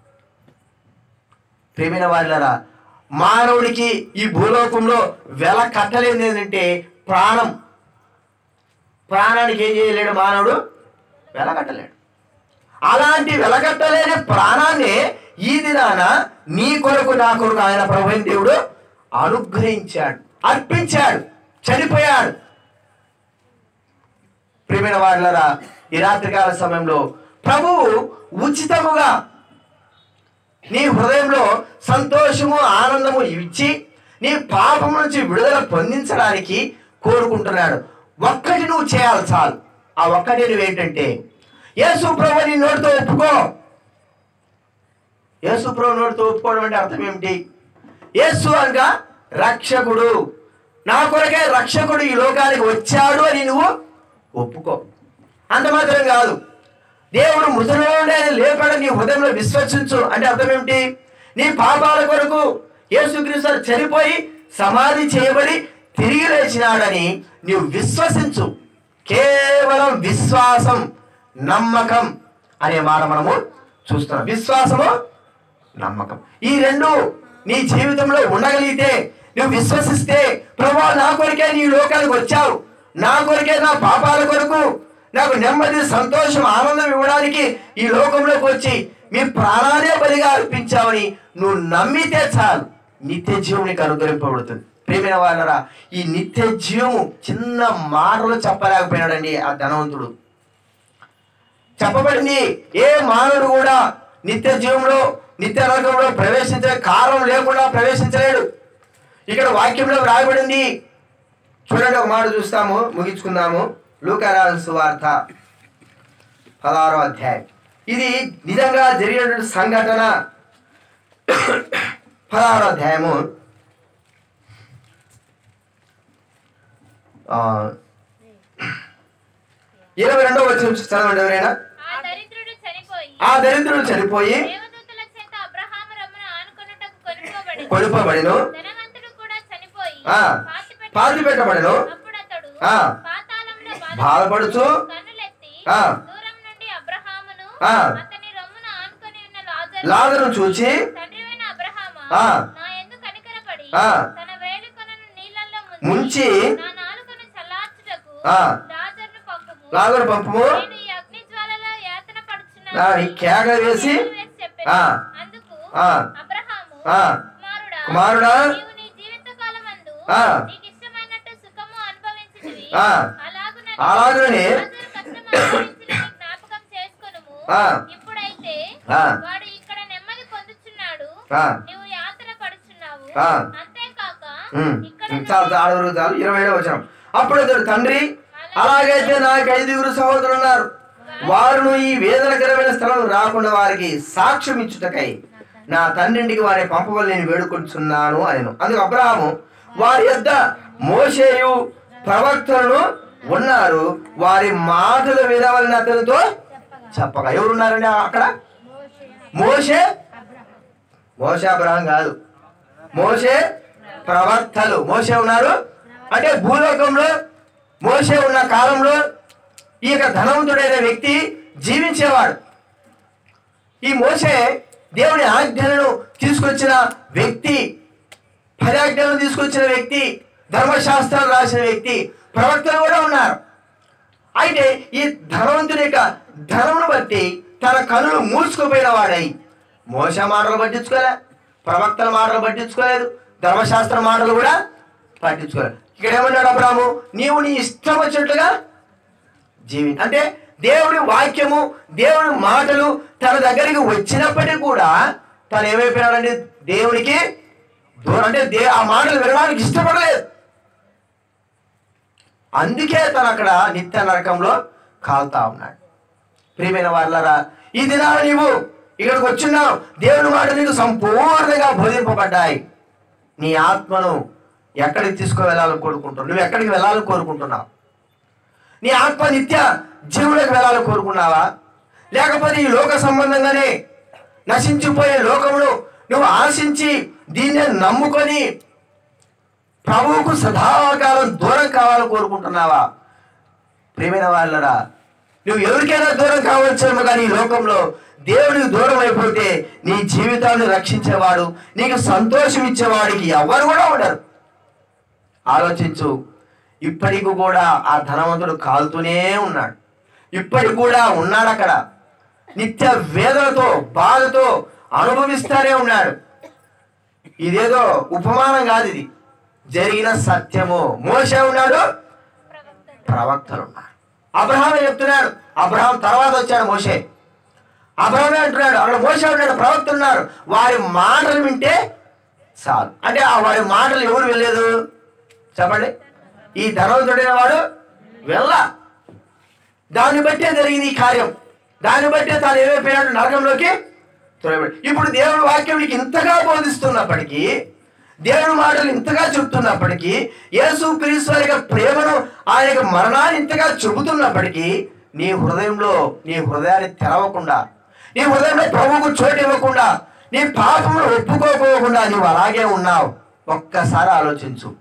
ప్రియమైన వారిలారా, మానవుడికి ఈ భూలోకంలో వెల కట్టలేనిది ఏంటంటే ప్రాణం. ప్రాణానికి ఏం చేయలేడు మానవుడు? వెల కట్టలేడు. అలాంటి వెలకట్టలేని ప్రాణాన్ని ఈ దినాన నీ కొరకు నా కొరకు ఆయన ప్రభువైన దేవుడు అనుగ్రహించాడు, అర్పించాడు, చనిపోయాడు. ప్రియమైన వారిలారా, ఈ రాత్రికాల సమయంలో ప్రభువు ఉచితముగా నీ హృదయంలో సంతోషము ఆనందము ఇచ్చి నీ పాపం నుంచి విడుదల పొందించడానికి కోరుకుంటున్నాడు. ఒక్కటి నువ్వు చేయాలి చాలు. ఆ ఒక్కటి నువ్వేంటంటే యేసు ప్రభువు నీ నోటితో ఒప్పుకో. యేసు ప్రభు నోటితో ఒప్పుకోవడం అంటే అర్థం ఏమిటి? యేసు అనగా రక్షకుడు, నా కొరకే రక్షకుడు ఈ లోకానికి వచ్చాడు అని నువ్వు ఒప్పుకో. అంత మాత్రం కాదు, దేవుడు మృతులలో నుండి ఆయన లేపాడని నీ హృదయంలో విశ్వసించు. అంటే అర్థం ఏమిటి? నీ పాపాల కొరకు యేసుక్రీస్తు చనిపోయి సమాధి చేయబడి తిరిగి లేచినాడని నీవు విశ్వసించు. కేవలం విశ్వాసం, నమ్మకం అనే మాట మనము చూస్తున్నాం. విశ్వాసము, నమ్మకం, ఈ రెండు నీ జీవితంలో ఉండగలిగితే, నువ్వు విశ్వసిస్తే, ప్రభువా నా కొరకే నీ లోకానికి వచ్చావు, నా కొరకే నా పాపాల కొరకు నాకు నెమ్మది సంతోషం ఆనందం ఇవ్వడానికి ఈ లోకంలోకి వచ్చి మీ ప్రాణాలే బలిగా అర్పించావని నువ్వు నమ్మితే చాలు, నిత్య జీవం నీకు అనుగ్రహింపబడుతుంది. ప్రియమైన వాళ్ళరా, ఈ నిత్య జీవము చిన్న మాటలు చెప్పలేకపోయినాడండి ఆ ధనవంతుడు. చెప్పబడింది, ఏ మానవుడు కూడా నిత్య జీవంలో నిత్య నరకంలో ప్రవేశించే కారణం లేకుండా ప్రవేశించలేడు. ఇక్కడ వాక్యంలో రాయబడింది. చూడండి, ఒక మాట చూస్తాము, ముగించుకుందాము. లూకా రాసిన సువార్త 16వ అధ్యాయం. ఇది నిజంగా జరిగినటువంటి సంఘటన. 16వ అధ్యాయము 22వ వచనం చదవండి ఎవరైనా. ఆ దరిద్రుడు చనిపోయి కొనుపబడిను, పాతి పెట్టబడిను, బాధపడుచు లాజరు చూచి ముంచి లాజరు పంపుము కేక వేసి కుమారుడా అలాగనే చాలు 27వ వచనం. అప్పుడు అతడు తండ్రి, అలాగైతే నాకు 5 సహోదరులు ఉన్నారు, వారు ఈ వేదనకరమైన స్థలం రాకుండా వారికి సాక్ష్యం ఇచ్చుటకై నా తండ్రింటికి వారిని పంపవలని నేను వేడుకుంటున్నాను అని. అందుకు అబ్రహాము, వారి యొద్ద మోషేయు ప్రవక్తలను ఉన్నారు, వారి మాటలు వినవలని అతనితో చెప్పగా. ఎవరున్నారండి అక్కడ? మోషే అబ్రహాం కాదు, మోషే ప్రవక్తలు. మోషే ఉన్నారు అంటే భూలోకంలో మోషే ఉన్న కాలంలో ఈ యొక్క ధనవంతుడైన వ్యక్తి జీవించేవాడు. ఈ మోషే దేవుని ఆజ్ఞలను తీసుకొచ్చిన వ్యక్తి, 10 ఆజ్ఞలను తీసుకొచ్చిన వ్యక్తి, ధర్మశాస్త్రాలు రాసిన వ్యక్తి, ప్రవక్తలు కూడా ఉన్నారు. అయితే ఈ ధనవంతుని యొక్క ధనమును బట్టి తన కనులు మూసుకుపోయిన వాడై మోషే మాటలు పట్టించుకోలే, ప్రవక్తల మాటలు పట్టించుకోలేదు, ధర్మశాస్త్ర మాటలు కూడా పట్టించుకోలేదు. ఇక్కడ ఏమన్నాడు అబ్రాహాము? నీవు నీ ఇష్టం వచ్చినట్లుగా అంటే దేవుడి వాక్యము, దేవుడి మాటలు తన దగ్గరికి వచ్చినప్పటికీ కూడా తను ఏమైపోయినాడండి? దేవునికి దూరం అంటే ఆ మాటలు వినడానికి ఇష్టపడలేదు. అందుకే తను అక్కడ నిత్య నరకంలో కాలుతా ఉన్నాడు. ప్రియమైన వాళ్ళరా, ఈ దినాన నీవు ఇక్కడికి వచ్చున్నావు, దేవుని మాట నీకు సంపూర్ణంగా బోధింపబడ్డాయి. నీ ఆత్మను ఎక్కడికి తీసుకువెళ్ళాలని కోరుకుంటున్నావు? నువ్వు ఎక్కడికి వెళ్ళాలని కోరుకుంటున్నావు? నీ ఆత్మ నిత్య జీవులకు వెళ్ళాలని కోరుకున్నావా? లేకపోతే ఈ లోక సంబంధంగానే నశించిపోయే లోకమును నువ్వు ఆశించి దీన్నే నమ్ముకొని ప్రభువుకు సదాకాలం దూరం కావాలని కోరుకుంటున్నావా? ప్రియమైన వాళ్ళరా, నువ్వు ఎవరికైనా దూరం కావచ్చేమో, కానీ ఈ లోకంలో దేవుడికి దూరం అయిపోతే నీ జీవితాన్ని రక్షించేవాడు, నీకు సంతోషం ఇచ్చేవాడికి ఎవరు కూడా ఉండరు. ఆలోచించు. ఇప్పటికి కూడా ఆ ధనవంతుడు కాలుతూనే ఉన్నాడు. ఇప్పటికి కూడా ఉన్నాడు అక్కడ. నిత్య వేదనతో బాధతో అనుభవిస్తూనే ఉన్నాడు. ఇదేదో ఉపమానం కాదు, ఇది జరిగిన సత్యము. మోషే ఉన్నాడు, ప్రవక్తలు ఉన్నారు. అబ్రహామే చెప్తున్నాడు. అబ్రహాం తర్వాత వచ్చాడు మోషే. అబ్రహామే అంటున్నాడు, అక్కడ మోషే ఉన్నాడు, ప్రవక్తలు ఉన్నారు. వారి మాటలు వింటే చాలు. అంటే ఆ వారి మాటలు ఎవరు వెళ్ళలేదు చెప్పండి? ఈ ధనవంతుడైన వాడు వెళ్ళ. దాన్ని బట్టే జరిగింది ఈ కార్యం. దాన్ని బట్టే తాను ఏమైపోయినాడు, నరకంలోకి తొలగిపోయాడు. ఇప్పుడు దేవుడి వాక్యం నీకు ఇంతగా బోధిస్తున్నప్పటికీ, దేవుడి మాటలు ఇంతగా చెప్తున్నప్పటికీ, యేసు క్రీస్తు వారి యొక్క ప్రేమను, ఆయన యొక్క మరణాన్ని ఇంతగా చెబుతున్నప్పటికీ, నీ హృదయంలో నీ హృదయాన్ని తెరవకుండా, నీ హృదయంలో ప్రభువుకు చోటు ఇవ్వకుండా, నీ పాపమును ఒప్పుకోకుండా నీవు అలాగే ఉన్నావు. ఒక్కసారి ఆలోచించు.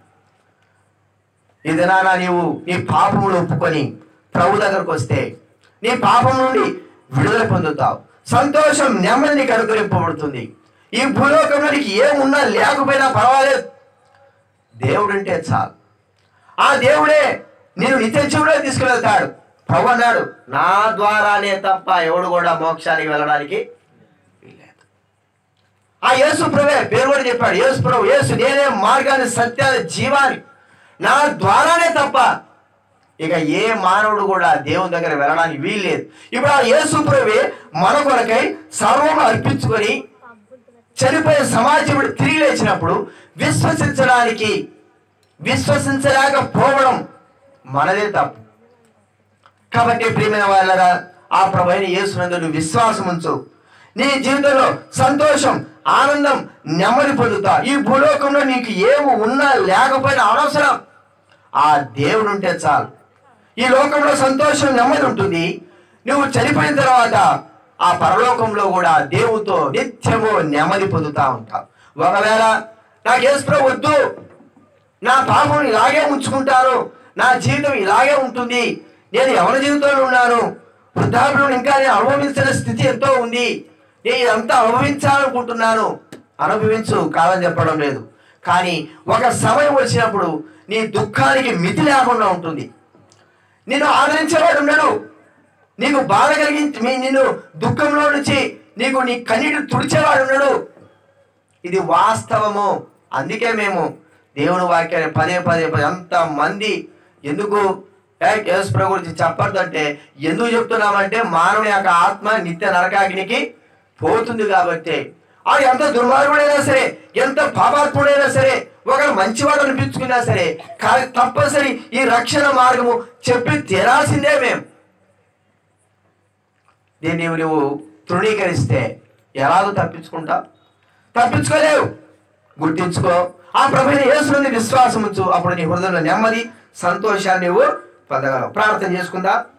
ఇదనా నీవు నీ పాపములు ఒప్పుకొని ప్రభు దగ్గరకు వస్తే నీ పాపం నుండి విడుదల పొందుతావు. సంతోషం, నెమ్మది నీకు అనుగ్రహింపబడుతుంది. ఈ భూలోకంలో నీకు ఏమున్నా లేకపోయినా పర్వాలేదు, దేవుడు అంటే చాలు. ఆ దేవుడే నేను నిత్య జీవుడే తీసుకువెళ్తాడు. ప్రభు అన్నాడు, నా ద్వారానే తప్ప ఎవడు కూడా మోక్షానికి వెళ్ళడానికి వీల్లేదు. ఆ యేసు ప్రభువే పేరు కూడా చెప్పాడు. యేసు ప్రభు, యేసు నేనే మార్గాన్ని, సత్యాన్ని, జీవాన్ని, నా ద్వారానే తప్ప ఇక ఏ మానవుడు కూడా దేవుని దగ్గర వెళ్ళడానికి వీల్లేదు. ఇప్పుడు ఆ యేసు ప్రభువే మన కొరకై సర్వం అర్పించుకొని చనిపోయే సమాజం తిరిగి లేచినప్పుడు విశ్వసించలేకపోవడం మనదే తప్పు. కాబట్టి ప్రియమైన వాళ్ళరా, ఆ ప్రభువైన యేసునందు నువ్వు విశ్వాసం ఉంచు. నీ జీవితంలో సంతోషం, ఆనందం, నెమ్మది పొందుతా. ఈ భూలోకంలో నీకు ఏమి ఉన్నా లేకపోయినా అనవసరం, ఆ దేవుడు ఉంటే చాలు. ఈ లోకంలో సంతోషం, నెమ్మది ఉంటుంది. నువ్వు చనిపోయిన తర్వాత ఆ పరలోకంలో కూడా దేవునితో నిత్యము నెమ్మది పొందుతా ఉంటావు. ఒకవేళ నాకు యేసు ప్రభు వద్దు, నా పాపం ఇలాగే ఉంచుకుంటాను, నా జీవితం ఇలాగే ఉంటుంది, నేను ఎవరి జీవితంలో ఉన్నాను, వృద్ధాప్యం ఇంకా నేను అనుభవించిన స్థితి ఎంతో ఉంది, నేను ఇదంతా అనుభవించాలనుకుంటున్నాను, అనుభవించు, కాదని చెప్పడం లేదు. కానీ ఒక సమయం వచ్చినప్పుడు నీ దుఃఖానికి మితి లేకుండా ఉంటుంది. నిన్ను ఆదరించేవాడు ఉండడు, నీకు బాధ కలిగించి నిన్ను దుఃఖంలో నుంచి నీకు నీ కన్నీటి తుడిచేవాడు ఉండడు. ఇది వాస్తవము. అందుకే మేము దేవుని వాక్యాన్ని పదే పదే ఎంతమంది ఎందుకు యేసు ప్రభు గురించి చెప్పొద్దంటే ఎందుకు చెప్తున్నామంటే, మానవుని యొక్క ఆత్మ నిత్య నరకాగ్నికి పోతుంది కాబట్టి. అది ఎంత దుర్మార్గుడైనా సరే, ఎంత పాపాత్ముడైనా సరే, ఒకరు మంచివాడు అనిపించుకున్నా సరే, కానీ తప్పనిసరి ఈ రక్షణ మార్గము చెప్పి తీరాల్సిందే మేము. దీన్ని నువ్వు తృణీకరిస్తే ఎలాగో తప్పించుకుంటావు? తప్పించుకోలేవు. గుర్తించుకో. ఆ ప్రభువైన యేసు నుండి విశ్వాసం ఉంచు. అప్పుడు నీ హృదయంలో నెమ్మది, సంతోషాన్ని నువ్వు పొందగలవు. ప్రార్థన చేసుకుందా?